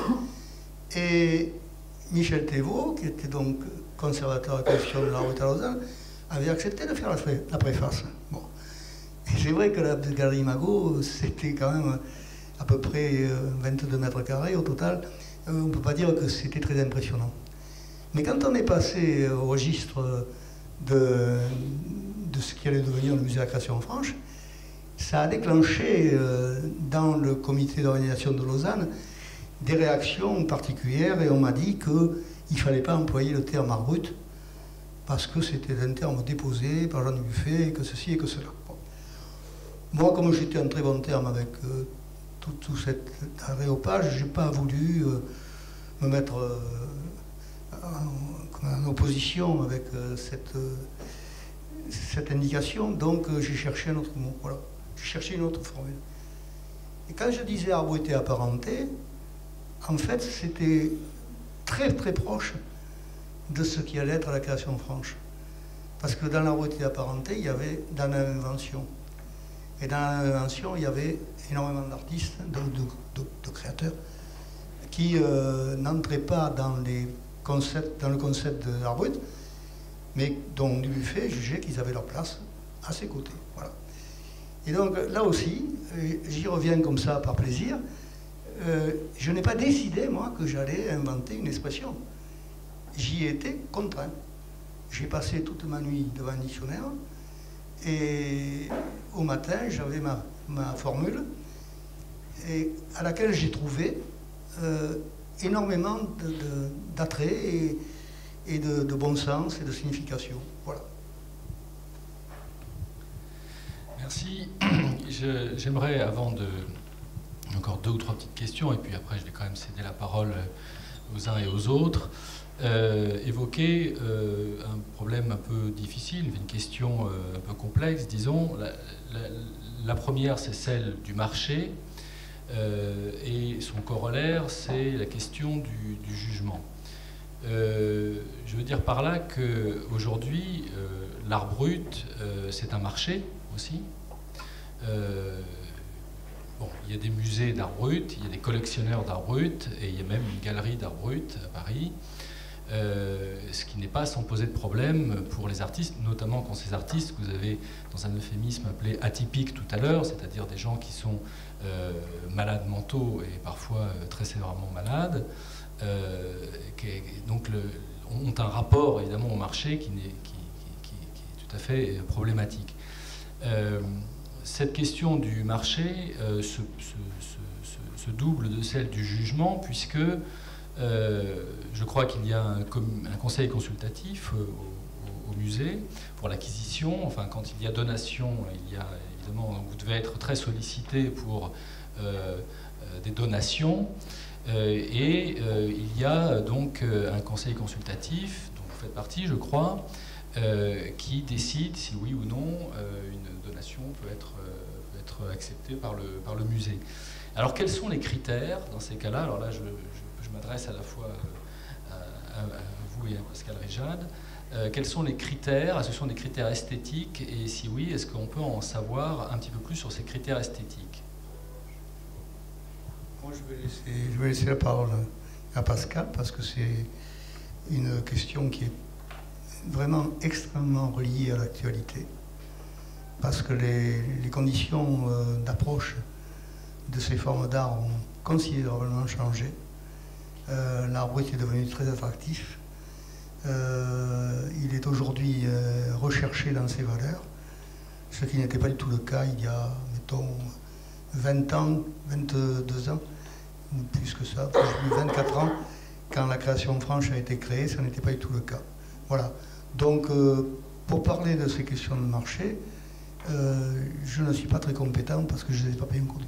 Et Michel Thévaux, qui était donc conservateur et constitution de l'art brut à Lausanne, avait accepté de faire la, la préface. Bon. Et c'est vrai que la galerie Imago, c'était quand même à peu près vingt-deux mètres carrés au total. On ne peut pas dire que c'était très impressionnant. Mais quand on est passé au registre de, de ce qui allait devenir le musée de la création franche, ça a déclenché euh, dans le comité d'organisation de Lausanne des réactions particulières et on m'a dit qu'il ne fallait pas employer le terme art brut parce que c'était un terme déposé par Jean Dubuffet et que ceci et que cela. Bon. Moi, comme j'étais en très bon terme avec euh, tout, tout cet aréopage, je n'ai pas voulu euh, me mettre euh, en, en opposition avec euh, cette, euh, cette indication, donc euh, j'ai cherché un autre mot. Voilà. J'ai cherché une autre formule. Et quand je disais art brut et apparenté, en fait, c'était très très proche de ce qui allait être la création franche. Parce que dans l'art brut et apparenté, il y avait dans l'invention. Et dans l'invention, il y avait énormément d'artistes, de, de, de, de créateurs, qui euh, n'entraient pas dans, les concepts, dans le concept de l'art brut, mais dont du buffet jugeait qu'ils avaient leur place à ses côtés. Voilà. Et donc là aussi, j'y reviens comme ça par plaisir, euh, je n'ai pas décidé, moi, que j'allais inventer une expression. J'y étais contraint. J'ai passé toute ma nuit devant un dictionnaire, et au matin, j'avais ma, ma formule, et à laquelle j'ai trouvé euh, énormément d'attrait et, et de, de bon sens et de signification. Voilà. Merci. J'aimerais, avant de... encore deux ou trois petites questions, et puis après je vais quand même céder la parole aux uns et aux autres, euh, évoquer euh, un problème un peu difficile, une question euh, un peu complexe, disons. La, la, la première, c'est celle du marché, euh, et son corollaire, c'est la question du, du jugement. Euh, je veux dire par là qu'aujourd'hui, euh, l'art brut, euh, c'est un marché aussi. Euh, bon, il y a des musées d'art brut, il y a des collectionneurs d'art brut, et il y a même une galerie d'art brut à Paris, euh, ce qui n'est pas sans poser de problème pour les artistes, notamment quand ces artistes, que vous avez dans un euphémisme appelé atypique tout à l'heure, c'est-à-dire des gens qui sont euh, malades mentaux et parfois euh, très sévèrement malades, euh, qui, donc le, ont un rapport évidemment au marché qui, n'est, qui, qui, qui, qui est tout à fait problématique. Euh, cette question du marché euh, se, se, se, se double de celle du jugement, puisque euh, je crois qu'il y a un, un conseil consultatif euh, au, au musée pour l'acquisition. Enfin, quand il y a donation, il y a évidemment, vous devez être très sollicité pour euh, des donations. Euh, et euh, il y a donc euh, un conseil consultatif, dont vous faites partie, je crois, euh, qui décide si oui ou non euh, une donation peut être, euh, peut être acceptée par le, par le musée. Alors quels sont les critères dans ces cas-là? Alors là, je, je, je m'adresse à la fois à, à, à vous et à Pascal Rijad. Euh, quels sont les critères? Est-ce que ce sont des critères esthétiques? Et si oui, est-ce qu'on peut en savoir un petit peu plus sur ces critères esthétiques? Moi, je vais, laisser, je vais laisser la parole à Pascal, parce que c'est une question qui est vraiment extrêmement reliée à l'actualité, parce que les, les conditions euh, d'approche de ces formes d'art ont considérablement changé. Euh, l'art brut est devenu très attractif. Euh, il est aujourd'hui euh, recherché dans ses valeurs, ce qui n'était pas du tout le cas il y a, mettons, vingt ans, vingt-deux ans, plus que ça, plus de vingt-quatre ans, quand la création franche a été créée, ça n'était pas du tout le cas. Voilà. Donc, euh, pour parler de ces questions de marché, euh, je ne suis pas très compétent parce que je ne les ai pas bien connues.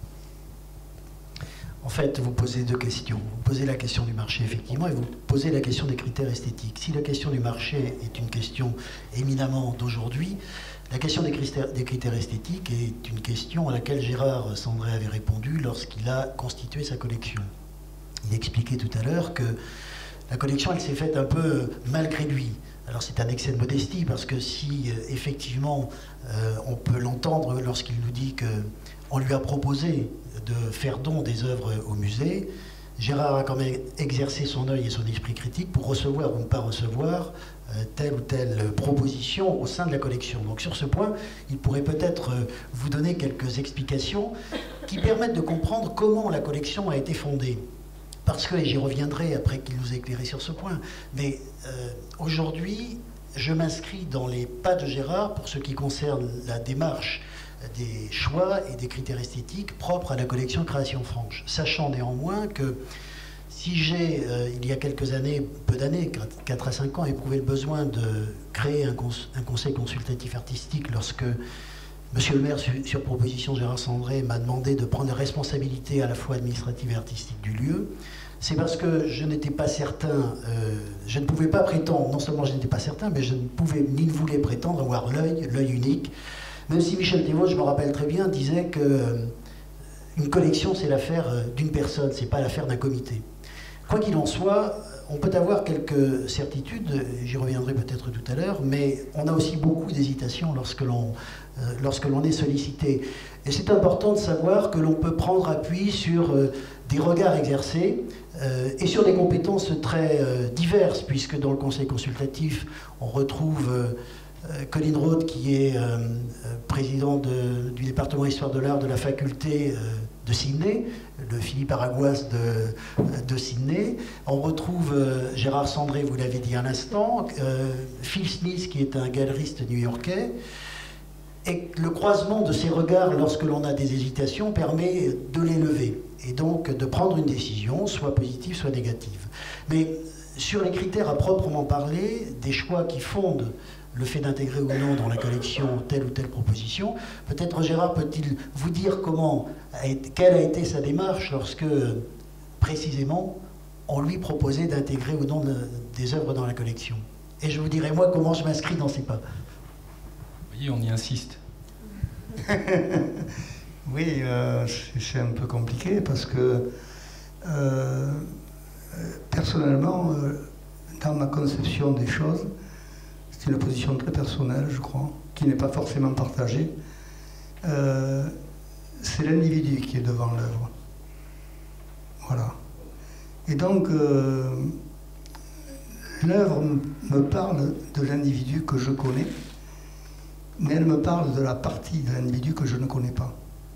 En fait, vous posez deux questions. Vous posez la question du marché, effectivement, et vous posez la question des critères esthétiques. Si la question du marché est une question éminemment d'aujourd'hui, la question des critères, des critères esthétiques est une question à laquelle Gérard Sandré avait répondu lorsqu'il a constitué sa collection. Il expliquait tout à l'heure que la collection, elle s'est faite un peu malgré lui. Alors c'est un excès de modestie, parce que si euh, effectivement euh, on peut l'entendre lorsqu'il nous dit qu'on lui a proposé de faire don des œuvres au musée, Gérard a quand même exercé son œil et son esprit critique pour recevoir ou ne pas recevoir euh, telle ou telle proposition au sein de la collection. Donc sur ce point, il pourrait peut-être euh, vous donner quelques explications qui permettent de comprendre comment la collection a été fondée. Parce que, et j'y reviendrai après qu'il nous ait éclairé sur ce point, mais euh, aujourd'hui, je m'inscris dans les pas de Gérard pour ce qui concerne la démarche des choix et des critères esthétiques propres à la collection Création Franche. Sachant néanmoins que si j'ai, euh, il y a quelques années, peu d'années, quatre à cinq ans, éprouvé le besoin de créer un, cons un conseil consultatif artistique lorsque Monsieur le maire, sur, sur proposition de Gérard Sandré, m'a demandé de prendre la responsabilité à la fois administrative et artistique du lieu, c'est parce que je n'étais pas certain, euh, je ne pouvais pas prétendre, non seulement je n'étais pas certain, mais je ne pouvais ni ne voulais prétendre avoir l'œil, l'œil unique, même si Michel Thévaux, je me rappelle très bien, disait que euh, une collection, c'est l'affaire euh, d'une personne, c'est pas l'affaire d'un comité. Quoi qu'il en soit, on peut avoir quelques certitudes, j'y reviendrai peut-être tout à l'heure, mais on a aussi beaucoup d'hésitation lorsque l'on euh, lorsque l'on est sollicité. Et c'est important de savoir que l'on peut prendre appui sur euh, des regards exercés euh, et sur des compétences très euh, diverses, puisque dans le conseil consultatif, on retrouve euh, Colin Roth, qui est euh, président de, du département Histoire de l'Art de la faculté euh, de Sydney, le Philippe Aragoise de, de Sydney. On retrouve euh, Gérard Sandré, vous l'avez dit un instant, euh, Phil Smith, qui est un galeriste new-yorkais. Et le croisement de ces regards, lorsque l'on a des hésitations, permet de les lever. Et donc de prendre une décision, soit positive, soit négative. Mais sur les critères à proprement parler, des choix qui fondent le fait d'intégrer ou non dans la collection telle ou telle proposition, peut-être Gérard peut-il vous dire comment, quelle a été sa démarche lorsque, précisément, on lui proposait d'intégrer ou non des œuvres dans la collection. Et je vous dirai, moi, comment je m'inscris dans ces pas. Vous voyez, on y insiste. Oui, euh, c'est un peu compliqué parce que euh, personnellement, euh, dans ma conception des choses, c'est une position très personnelle, je crois, qui n'est pas forcément partagée. Euh, c'est l'individu qui est devant l'œuvre. Voilà. Et donc, euh, l'œuvre me parle de l'individu que je connais, mais elle me parle de la partie de l'individu que je ne connais pas.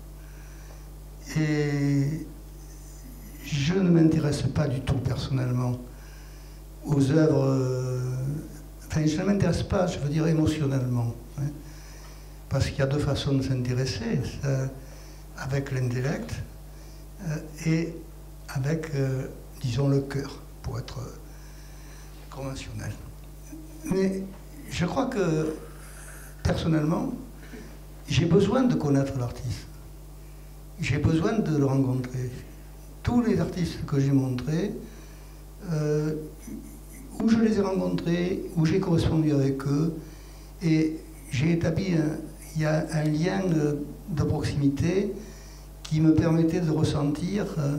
Et je ne m'intéresse pas du tout, personnellement, aux œuvres... Euh, enfin, je ne m'intéresse pas, je veux dire, émotionnellement. Hein, parce qu'il y a deux façons de s'intéresser, avec l'intellect euh, et avec, euh, disons, le cœur, pour être euh, conventionnel. Mais je crois que, personnellement, j'ai besoin de connaître l'artiste. J'ai besoin de le rencontrer. Tous les artistes que j'ai montrés, euh, où je les ai rencontrés, où j'ai correspondu avec eux, et j'ai établi un, il y a un lien de, de proximité qui me permettait de ressentir euh,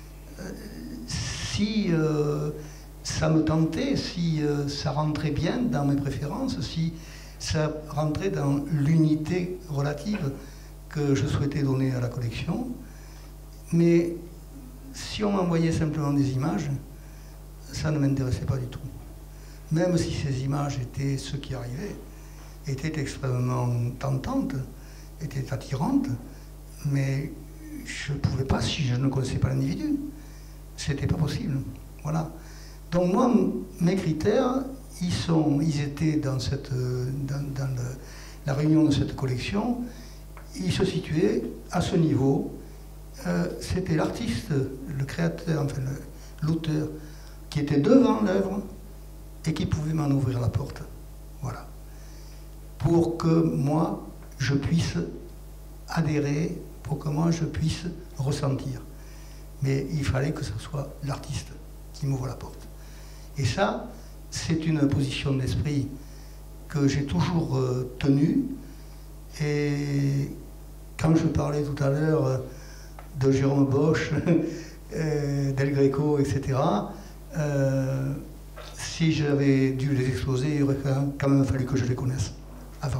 si euh, ça me tentait, si euh, ça rentrait bien dans mes préférences, si ça rentrait dans l'unité relative que je souhaitais donner à la collection. Mais si on m'envoyait simplement des images, ça ne m'intéressait pas du tout. Même si ces images étaient ce qui arrivait, étaient extrêmement tentantes, étaient attirantes, mais je ne pouvais pas si je ne connaissais pas l'individu. C'était pas possible. Voilà. Donc moi, mes critères, ils, sont, ils étaient dans, cette, dans, dans le, la réunion de cette collection, ils se situaient à ce niveau. Euh, C'était l'artiste, le créateur, enfin l'auteur, qui était devant l'œuvre et qui pouvait m'en ouvrir la porte. Voilà. Pour que moi, je puisse adhérer, pour que moi, je puisse ressentir. Mais il fallait que ce soit l'artiste qui m'ouvre la porte. Et ça, c'est une position d'esprit que j'ai toujours euh, tenue. Et quand je parlais tout à l'heure de Jérôme Bosch, euh, Del Greco, et cetera, euh, si j'avais dû les exposer, il aurait quand même fallu que je les connaisse avant.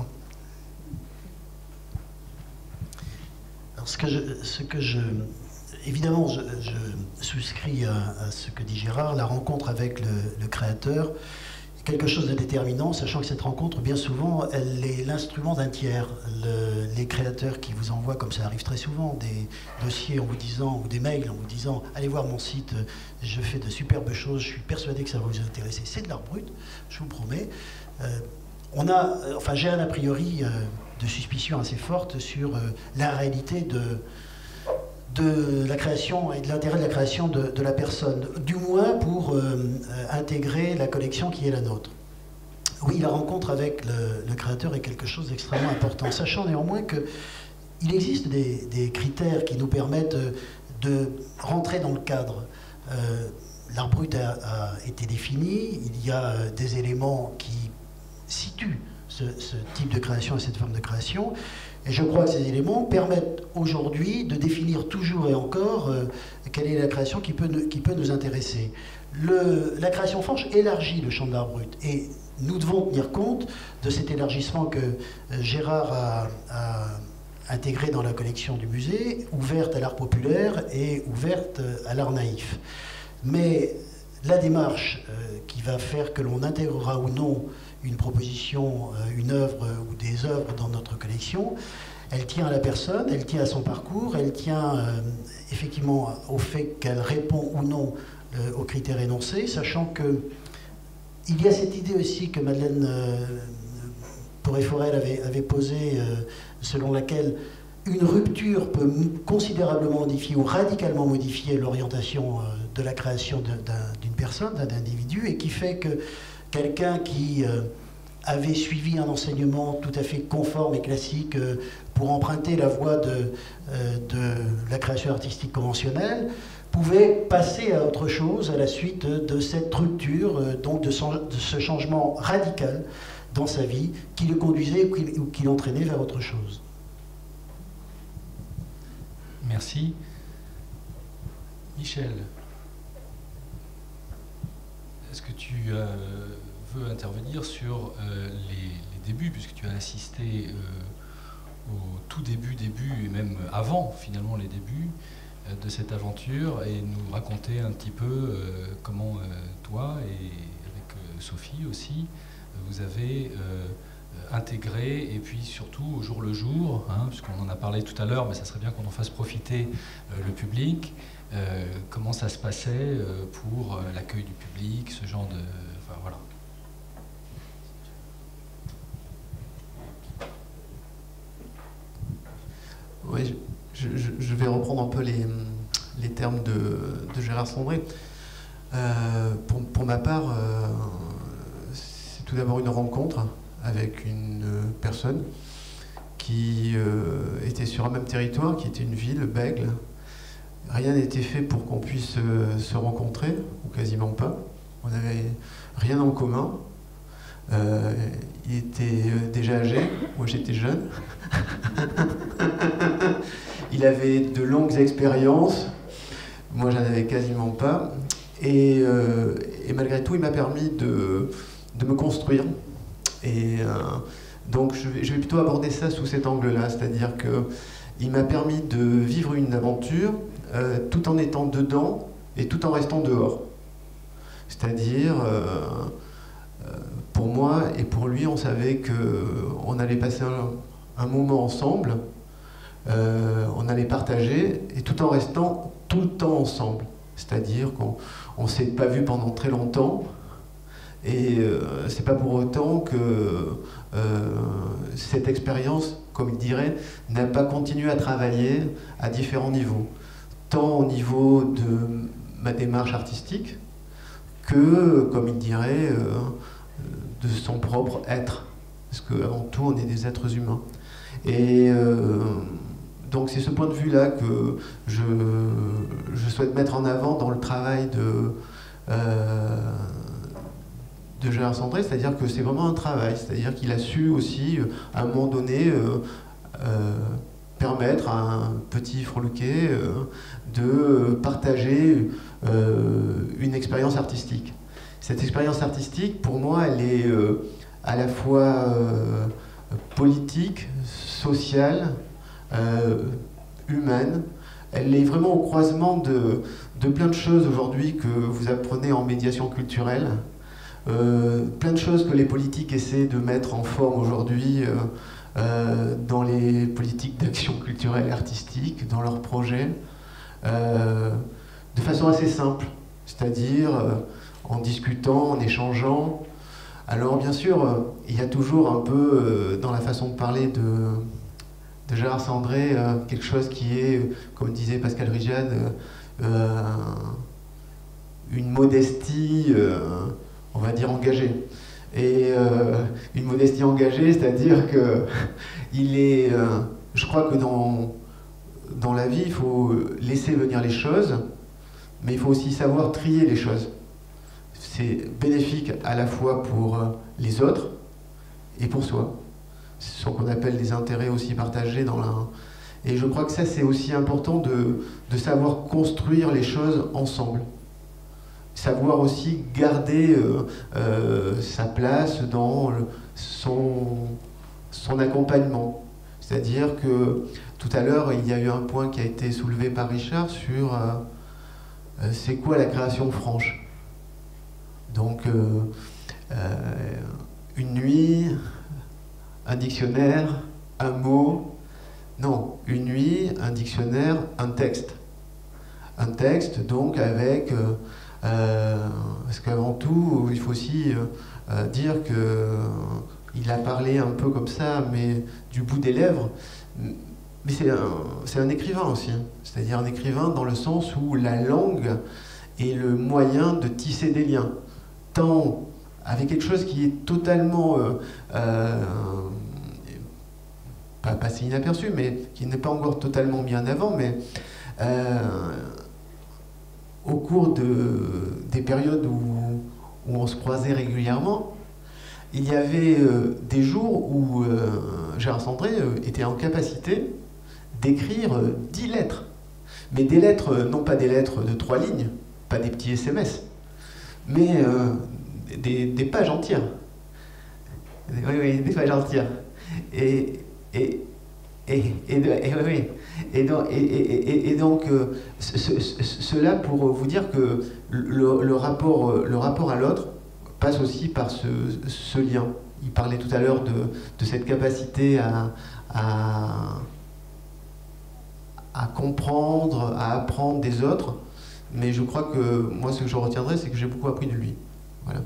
Alors, ce que je... Ce que je... Évidemment, je, je souscris à, à ce que dit Gérard, la rencontre avec le, le créateur est quelque chose de déterminant, sachant que cette rencontre, bien souvent, elle est l'instrument d'un tiers. Le, les créateurs qui vous envoient, comme ça arrive très souvent, des dossiers en vous disant, ou des mails en vous disant « Allez voir mon site, je fais de superbes choses, je suis persuadé que ça va vous intéresser. » C'est de l'art brut, je vous promets. Euh, on a, enfin, j'ai un a priori euh, de suspicion assez forte sur euh, la réalité de... de la création et de l'intérêt de la création de, de la personne, du moins pour euh, euh, intégrer la collection qui est la nôtre. Oui, la rencontre avec le, le créateur est quelque chose d'extrêmement important, sachant néanmoins qu'il existe des, des critères qui nous permettent de rentrer dans le cadre. Euh, L'art brut a, a été défini, il y a des éléments qui situent ce, ce type de création et cette forme de création. Et je crois que ces éléments permettent aujourd'hui de définir toujours et encore euh, quelle est la création qui peut, qui peut nous intéresser. Le, la création franche élargit le champ de l'art brut. Et nous devons tenir compte de cet élargissement que euh, Gérard a, a, intégrée dans la collection du musée, ouverte à l'art populaire et ouverte à l'art naïf. Mais la démarche euh, qui va faire que l'on intégrera ou non une proposition, euh, une œuvre ou des œuvres dans notre collection, elle tient à la personne, elle tient à son parcours, elle tient euh, effectivement au fait qu'elle répond ou non euh, aux critères énoncés, sachant que il y a cette idée aussi que Madeleine euh, Poré-Forel avait, avait posée, euh, selon laquelle une rupture peut considérablement modifier ou radicalement modifier l'orientation euh, de la création d'une personne, d'un individu, et qui fait que quelqu'un qui euh, avait suivi un enseignement tout à fait conforme et classique euh, pour emprunter la voie de, euh, de la création artistique conventionnelle, pouvait passer à autre chose à la suite de, de cette rupture, euh, donc de, son, de ce changement radical dans sa vie qui le conduisait ou qui, ou qui l'entraînait vers autre chose. Merci. Michel, est-ce que tu euh, veux intervenir sur euh, les, les débuts, puisque tu as assisté euh, au tout début, début, et même avant finalement les débuts euh, de cette aventure, et nous raconter un petit peu euh, comment euh, toi et avec euh, Sophie aussi, vous avez euh, intégré, et puis surtout au jour le jour, hein, puisqu'on en a parlé tout à l'heure, mais ça serait bien qu'on en fasse profiter euh, le public, euh, comment ça se passait euh, pour euh, l'accueil du public, ce genre de... Enfin, voilà. Oui, je, je, je vais reprendre un peu les, les termes de, de Gérard Sandré. Euh, pour, pour ma part, euh, c'est tout d'abord une rencontre avec une personne qui euh, était sur un même territoire, qui était une ville, Bègle. Rien n'était fait pour qu'on puisse euh, se rencontrer, ou quasiment pas. On n'avait rien en commun. Euh, il était déjà âgé, moi j'étais jeune. Il avait de longues expériences, moi j'en avais quasiment pas. Et, euh, et malgré tout, il m'a permis de, de me construire. Et euh, donc je vais, je vais plutôt aborder ça sous cet angle-là, c'est-à-dire qu'il m'a permis de vivre une aventure euh, tout en étant dedans et tout en restant dehors. C'est-à-dire, euh, euh, pour moi et pour lui, on savait qu'on allait passer un, un moment ensemble, euh, on allait partager, et tout en restant tout le temps ensemble. C'est-à-dire qu'on ne s'est pas vu pendant très longtemps, et euh, c'est pas pour autant que euh, cette expérience, comme il dirait, n'a pas continué à travailler à différents niveaux. Tant au niveau de ma démarche artistique que, comme il dirait, euh, de son propre être. Parce qu'avant tout, on est des êtres humains. Et euh, donc c'est ce point de vue-là que je, je souhaite mettre en avant dans le travail de... Euh, de Gérard Sandré, c'est-à-dire que c'est vraiment un travail, c'est-à-dire qu'il a su aussi, à un moment donné, euh, euh, permettre à un petit freluquet euh, de partager euh, une expérience artistique. Cette expérience artistique, pour moi, elle est euh, à la fois euh, politique, sociale, euh, humaine. Elle est vraiment au croisement de, de plein de choses aujourd'hui que vous apprenez en médiation culturelle. Euh, plein de choses que les politiques essaient de mettre en forme aujourd'hui euh, euh, dans les politiques d'action culturelle et artistique, dans leurs projets, euh, de façon assez simple, c'est-à-dire euh, en discutant, en échangeant. Alors bien sûr, euh, il y a toujours un peu euh, dans la façon de parler de, de Gérard Sandré euh, quelque chose qui est, comme disait Pascal Rijad, euh, une modestie euh, on va dire engagé. Et euh, une modestie engagée, c'est-à-dire que il est, euh, je crois que dans, dans la vie, il faut laisser venir les choses, mais il faut aussi savoir trier les choses. C'est bénéfique à la fois pour les autres et pour soi. C'est ce qu'on appelle les intérêts aussi partagés dans la... Et je crois que ça, c'est aussi important de, de savoir construire les choses ensemble. Savoir aussi garder euh, euh, sa place dans le, son, son accompagnement. C'est-à-dire que tout à l'heure, il y a eu un point qui a été soulevé par Richard sur euh, euh, c'est quoi la création franche. Donc, euh, euh, une nuit, un dictionnaire, un mot. Non, une nuit, un dictionnaire, un texte. Un texte, donc, avec... Euh, euh, parce qu'avant tout, il faut aussi euh, dire que... Il a parlé un peu comme ça, mais du bout des lèvres. Mais c'est un, c'est un écrivain aussi. C'est-à-dire un écrivain dans le sens où la langue est le moyen de tisser des liens. Tant avec quelque chose qui est totalement... Euh, euh, pas passé inaperçu, mais qui n'est pas encore totalement mis en avant, mais euh, au cours de, des périodes où, où on se croisait régulièrement, il y avait euh, des jours où euh, Gérard Sandré euh, était en capacité d'écrire euh, dix lettres. Mais des lettres, euh, non pas des lettres de trois lignes, pas des petits S M S, mais euh, des, des pages entières. Oui, oui, des pages entières. Et, et, et, et, et, oui, et donc, et, et, et donc euh, ce, ce, cela pour vous dire que le, le, rapport, le rapport à l'autre passe aussi par ce, ce lien. Il parlait tout à l'heure de, de cette capacité à, à, à comprendre, à apprendre des autres, mais je crois que moi ce que je retiendrai, c'est que j'ai beaucoup appris de lui. Voilà.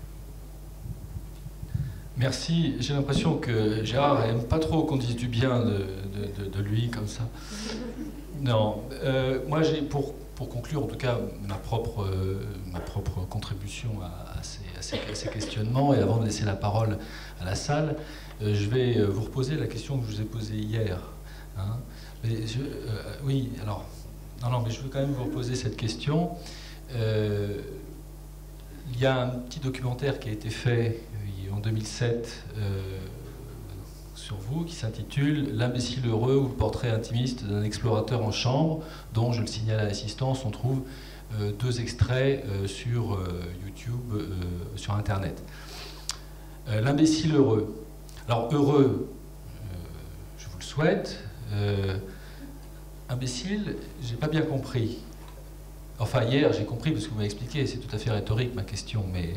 Merci. J'ai l'impression que Gérard n'aime pas trop qu'on dise du bien de, de, de, de lui comme ça. Non. Euh, moi, j'ai pour, pour conclure, en tout cas, ma propre, euh, ma propre contribution à, à, ces, à, ces, à ces questionnements, et avant de laisser la parole à la salle, euh, je vais vous reposer la question que je vous ai posée hier. Hein. Mais je, euh, oui, alors, non, non, mais je veux quand même vous reposer cette question. Euh, il y a un petit documentaire qui a été fait en deux mille sept euh, sur vous, qui s'intitule « L'imbécile heureux » ou « Le portrait intimiste d'un explorateur en chambre », dont, je le signale à l'assistance, on trouve euh, deux extraits euh, sur euh, YouTube, euh, sur Internet. Euh, L'imbécile heureux. Alors, heureux, euh, je vous le souhaite. Euh, imbécile, j'ai pas bien compris. Enfin, hier, j'ai compris, parce que vous m'avez expliqué, c'est tout à fait rhétorique, ma question, mais...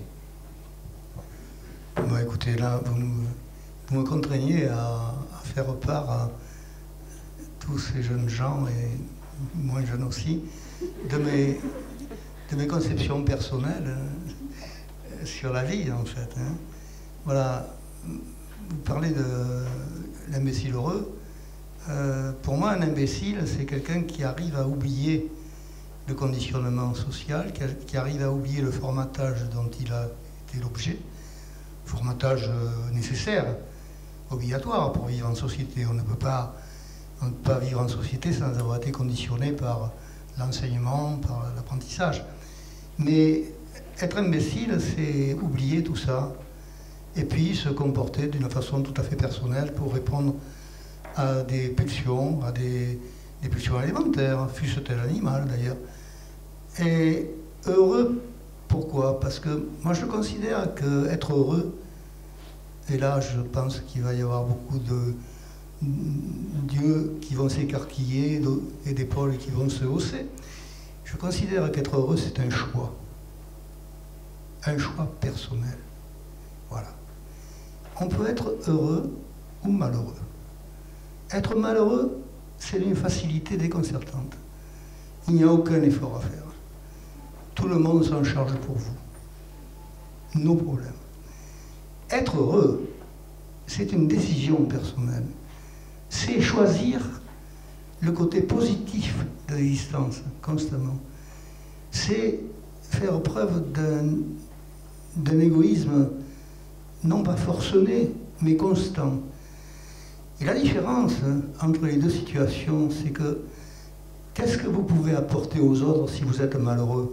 Bon, écoutez, là, vous me, vous me contraignez à, à faire part à tous ces jeunes gens, et moins jeunes aussi, de mes, de mes conceptions personnelles euh, sur la vie, en fait. Hein. Voilà, vous parlez de l'imbécile heureux. Euh, pour moi, un imbécile, c'est quelqu'un qui arrive à oublier le conditionnement social, qui, a, qui arrive à oublier le formatage dont il a été l'objet. Formatage nécessaire, obligatoire pour vivre en société. On ne peut pas, on ne peut pas vivre en société sans avoir été conditionné par l'enseignement, par l'apprentissage. Mais être imbécile, c'est oublier tout ça et puis se comporter d'une façon tout à fait personnelle pour répondre à des pulsions, à des, des pulsions alimentaires, fût-ce-t-elle animal d'ailleurs. Et heureux, pourquoi? Parce que moi je considère qu'être heureux, et là je pense qu'il va y avoir beaucoup de d'yeux qui vont s'écarquiller et d'épaules qui vont se hausser, je considère qu'être heureux c'est un choix. Un choix personnel. Voilà. On peut être heureux ou malheureux. Être malheureux, c'est une facilité déconcertante. Il n'y a aucun effort à faire. Tout le monde s'en charge pour vous. Nos problèmes. Être heureux, c'est une décision personnelle. C'est choisir le côté positif de l'existence, constamment. C'est faire preuve d'un, d'un égoïsme, non pas forcené, mais constant. Et la différence entre les deux situations, c'est que qu'est-ce que vous pouvez apporter aux autres si vous êtes malheureux?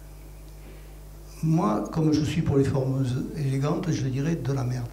Moi, comme je suis pour les formes élégantes, je dirais de la merde.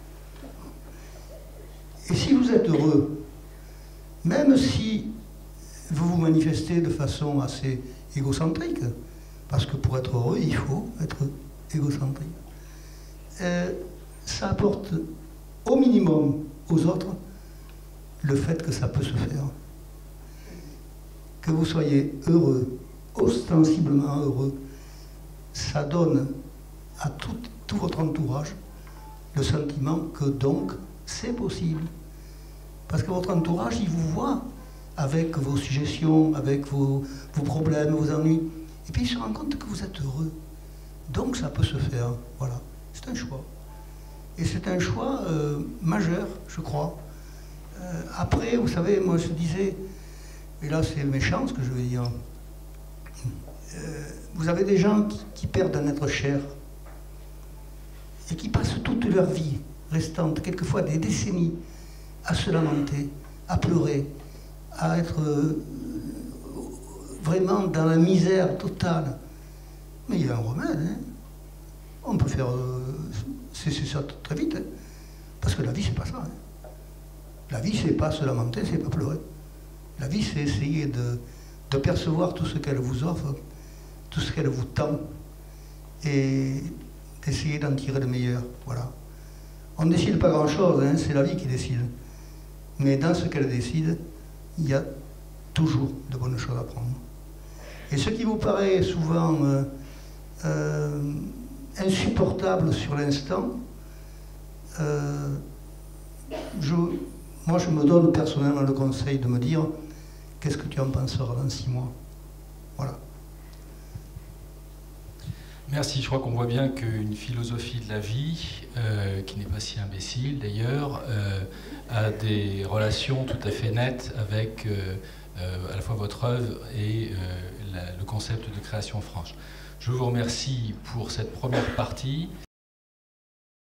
Et si vous êtes heureux, même si vous vous manifestez de façon assez égocentrique, parce que pour être heureux, il faut être égocentrique, euh, ça apporte au minimum aux autres le fait que ça peut se faire. Que vous soyez heureux, ostensiblement heureux, ça donne à tout, tout votre entourage le sentiment que donc c'est possible. Parce que votre entourage, il vous voit avec vos suggestions, avec vos, vos problèmes, vos ennuis. Et puis il se rend compte que vous êtes heureux. Donc ça peut se faire. Voilà. C'est un choix. Et c'est un choix euh, majeur, je crois. Euh, après, vous savez, moi je disais, et là c'est méchant ce que je veux dire, euh, vous avez des gens qui, qui perdent un être cher et qui passent toute leur vie restante, quelquefois des décennies, à se lamenter, à pleurer, à être euh, vraiment dans la misère totale. Mais il y a un remède, hein. On peut faire euh, cesser ça très vite, hein. Parce que la vie, c'est pas ça. Hein. La vie, c'est pas se lamenter, c'est pas pleurer. La vie, c'est essayer de, de percevoir tout ce qu'elle vous offre, tout ce qu'elle vous tend, et d'essayer d'en tirer le meilleur. Voilà. On ne décide pas grand-chose, hein, c'est la vie qui décide. Mais dans ce qu'elle décide, il y a toujours de bonnes choses à prendre. Et ce qui vous paraît souvent euh, euh, insupportable sur l'instant, euh, je, moi je me donne personnellement le conseil de me dire qu'est-ce que tu en penseras dans six mois. Voilà. Merci, je crois qu'on voit bien qu'une philosophie de la vie, euh, qui n'est pas si imbécile d'ailleurs, euh, a des relations tout à fait nettes avec euh, euh, à la fois votre œuvre et euh, la, le concept de création franche. Je vous remercie pour cette première partie.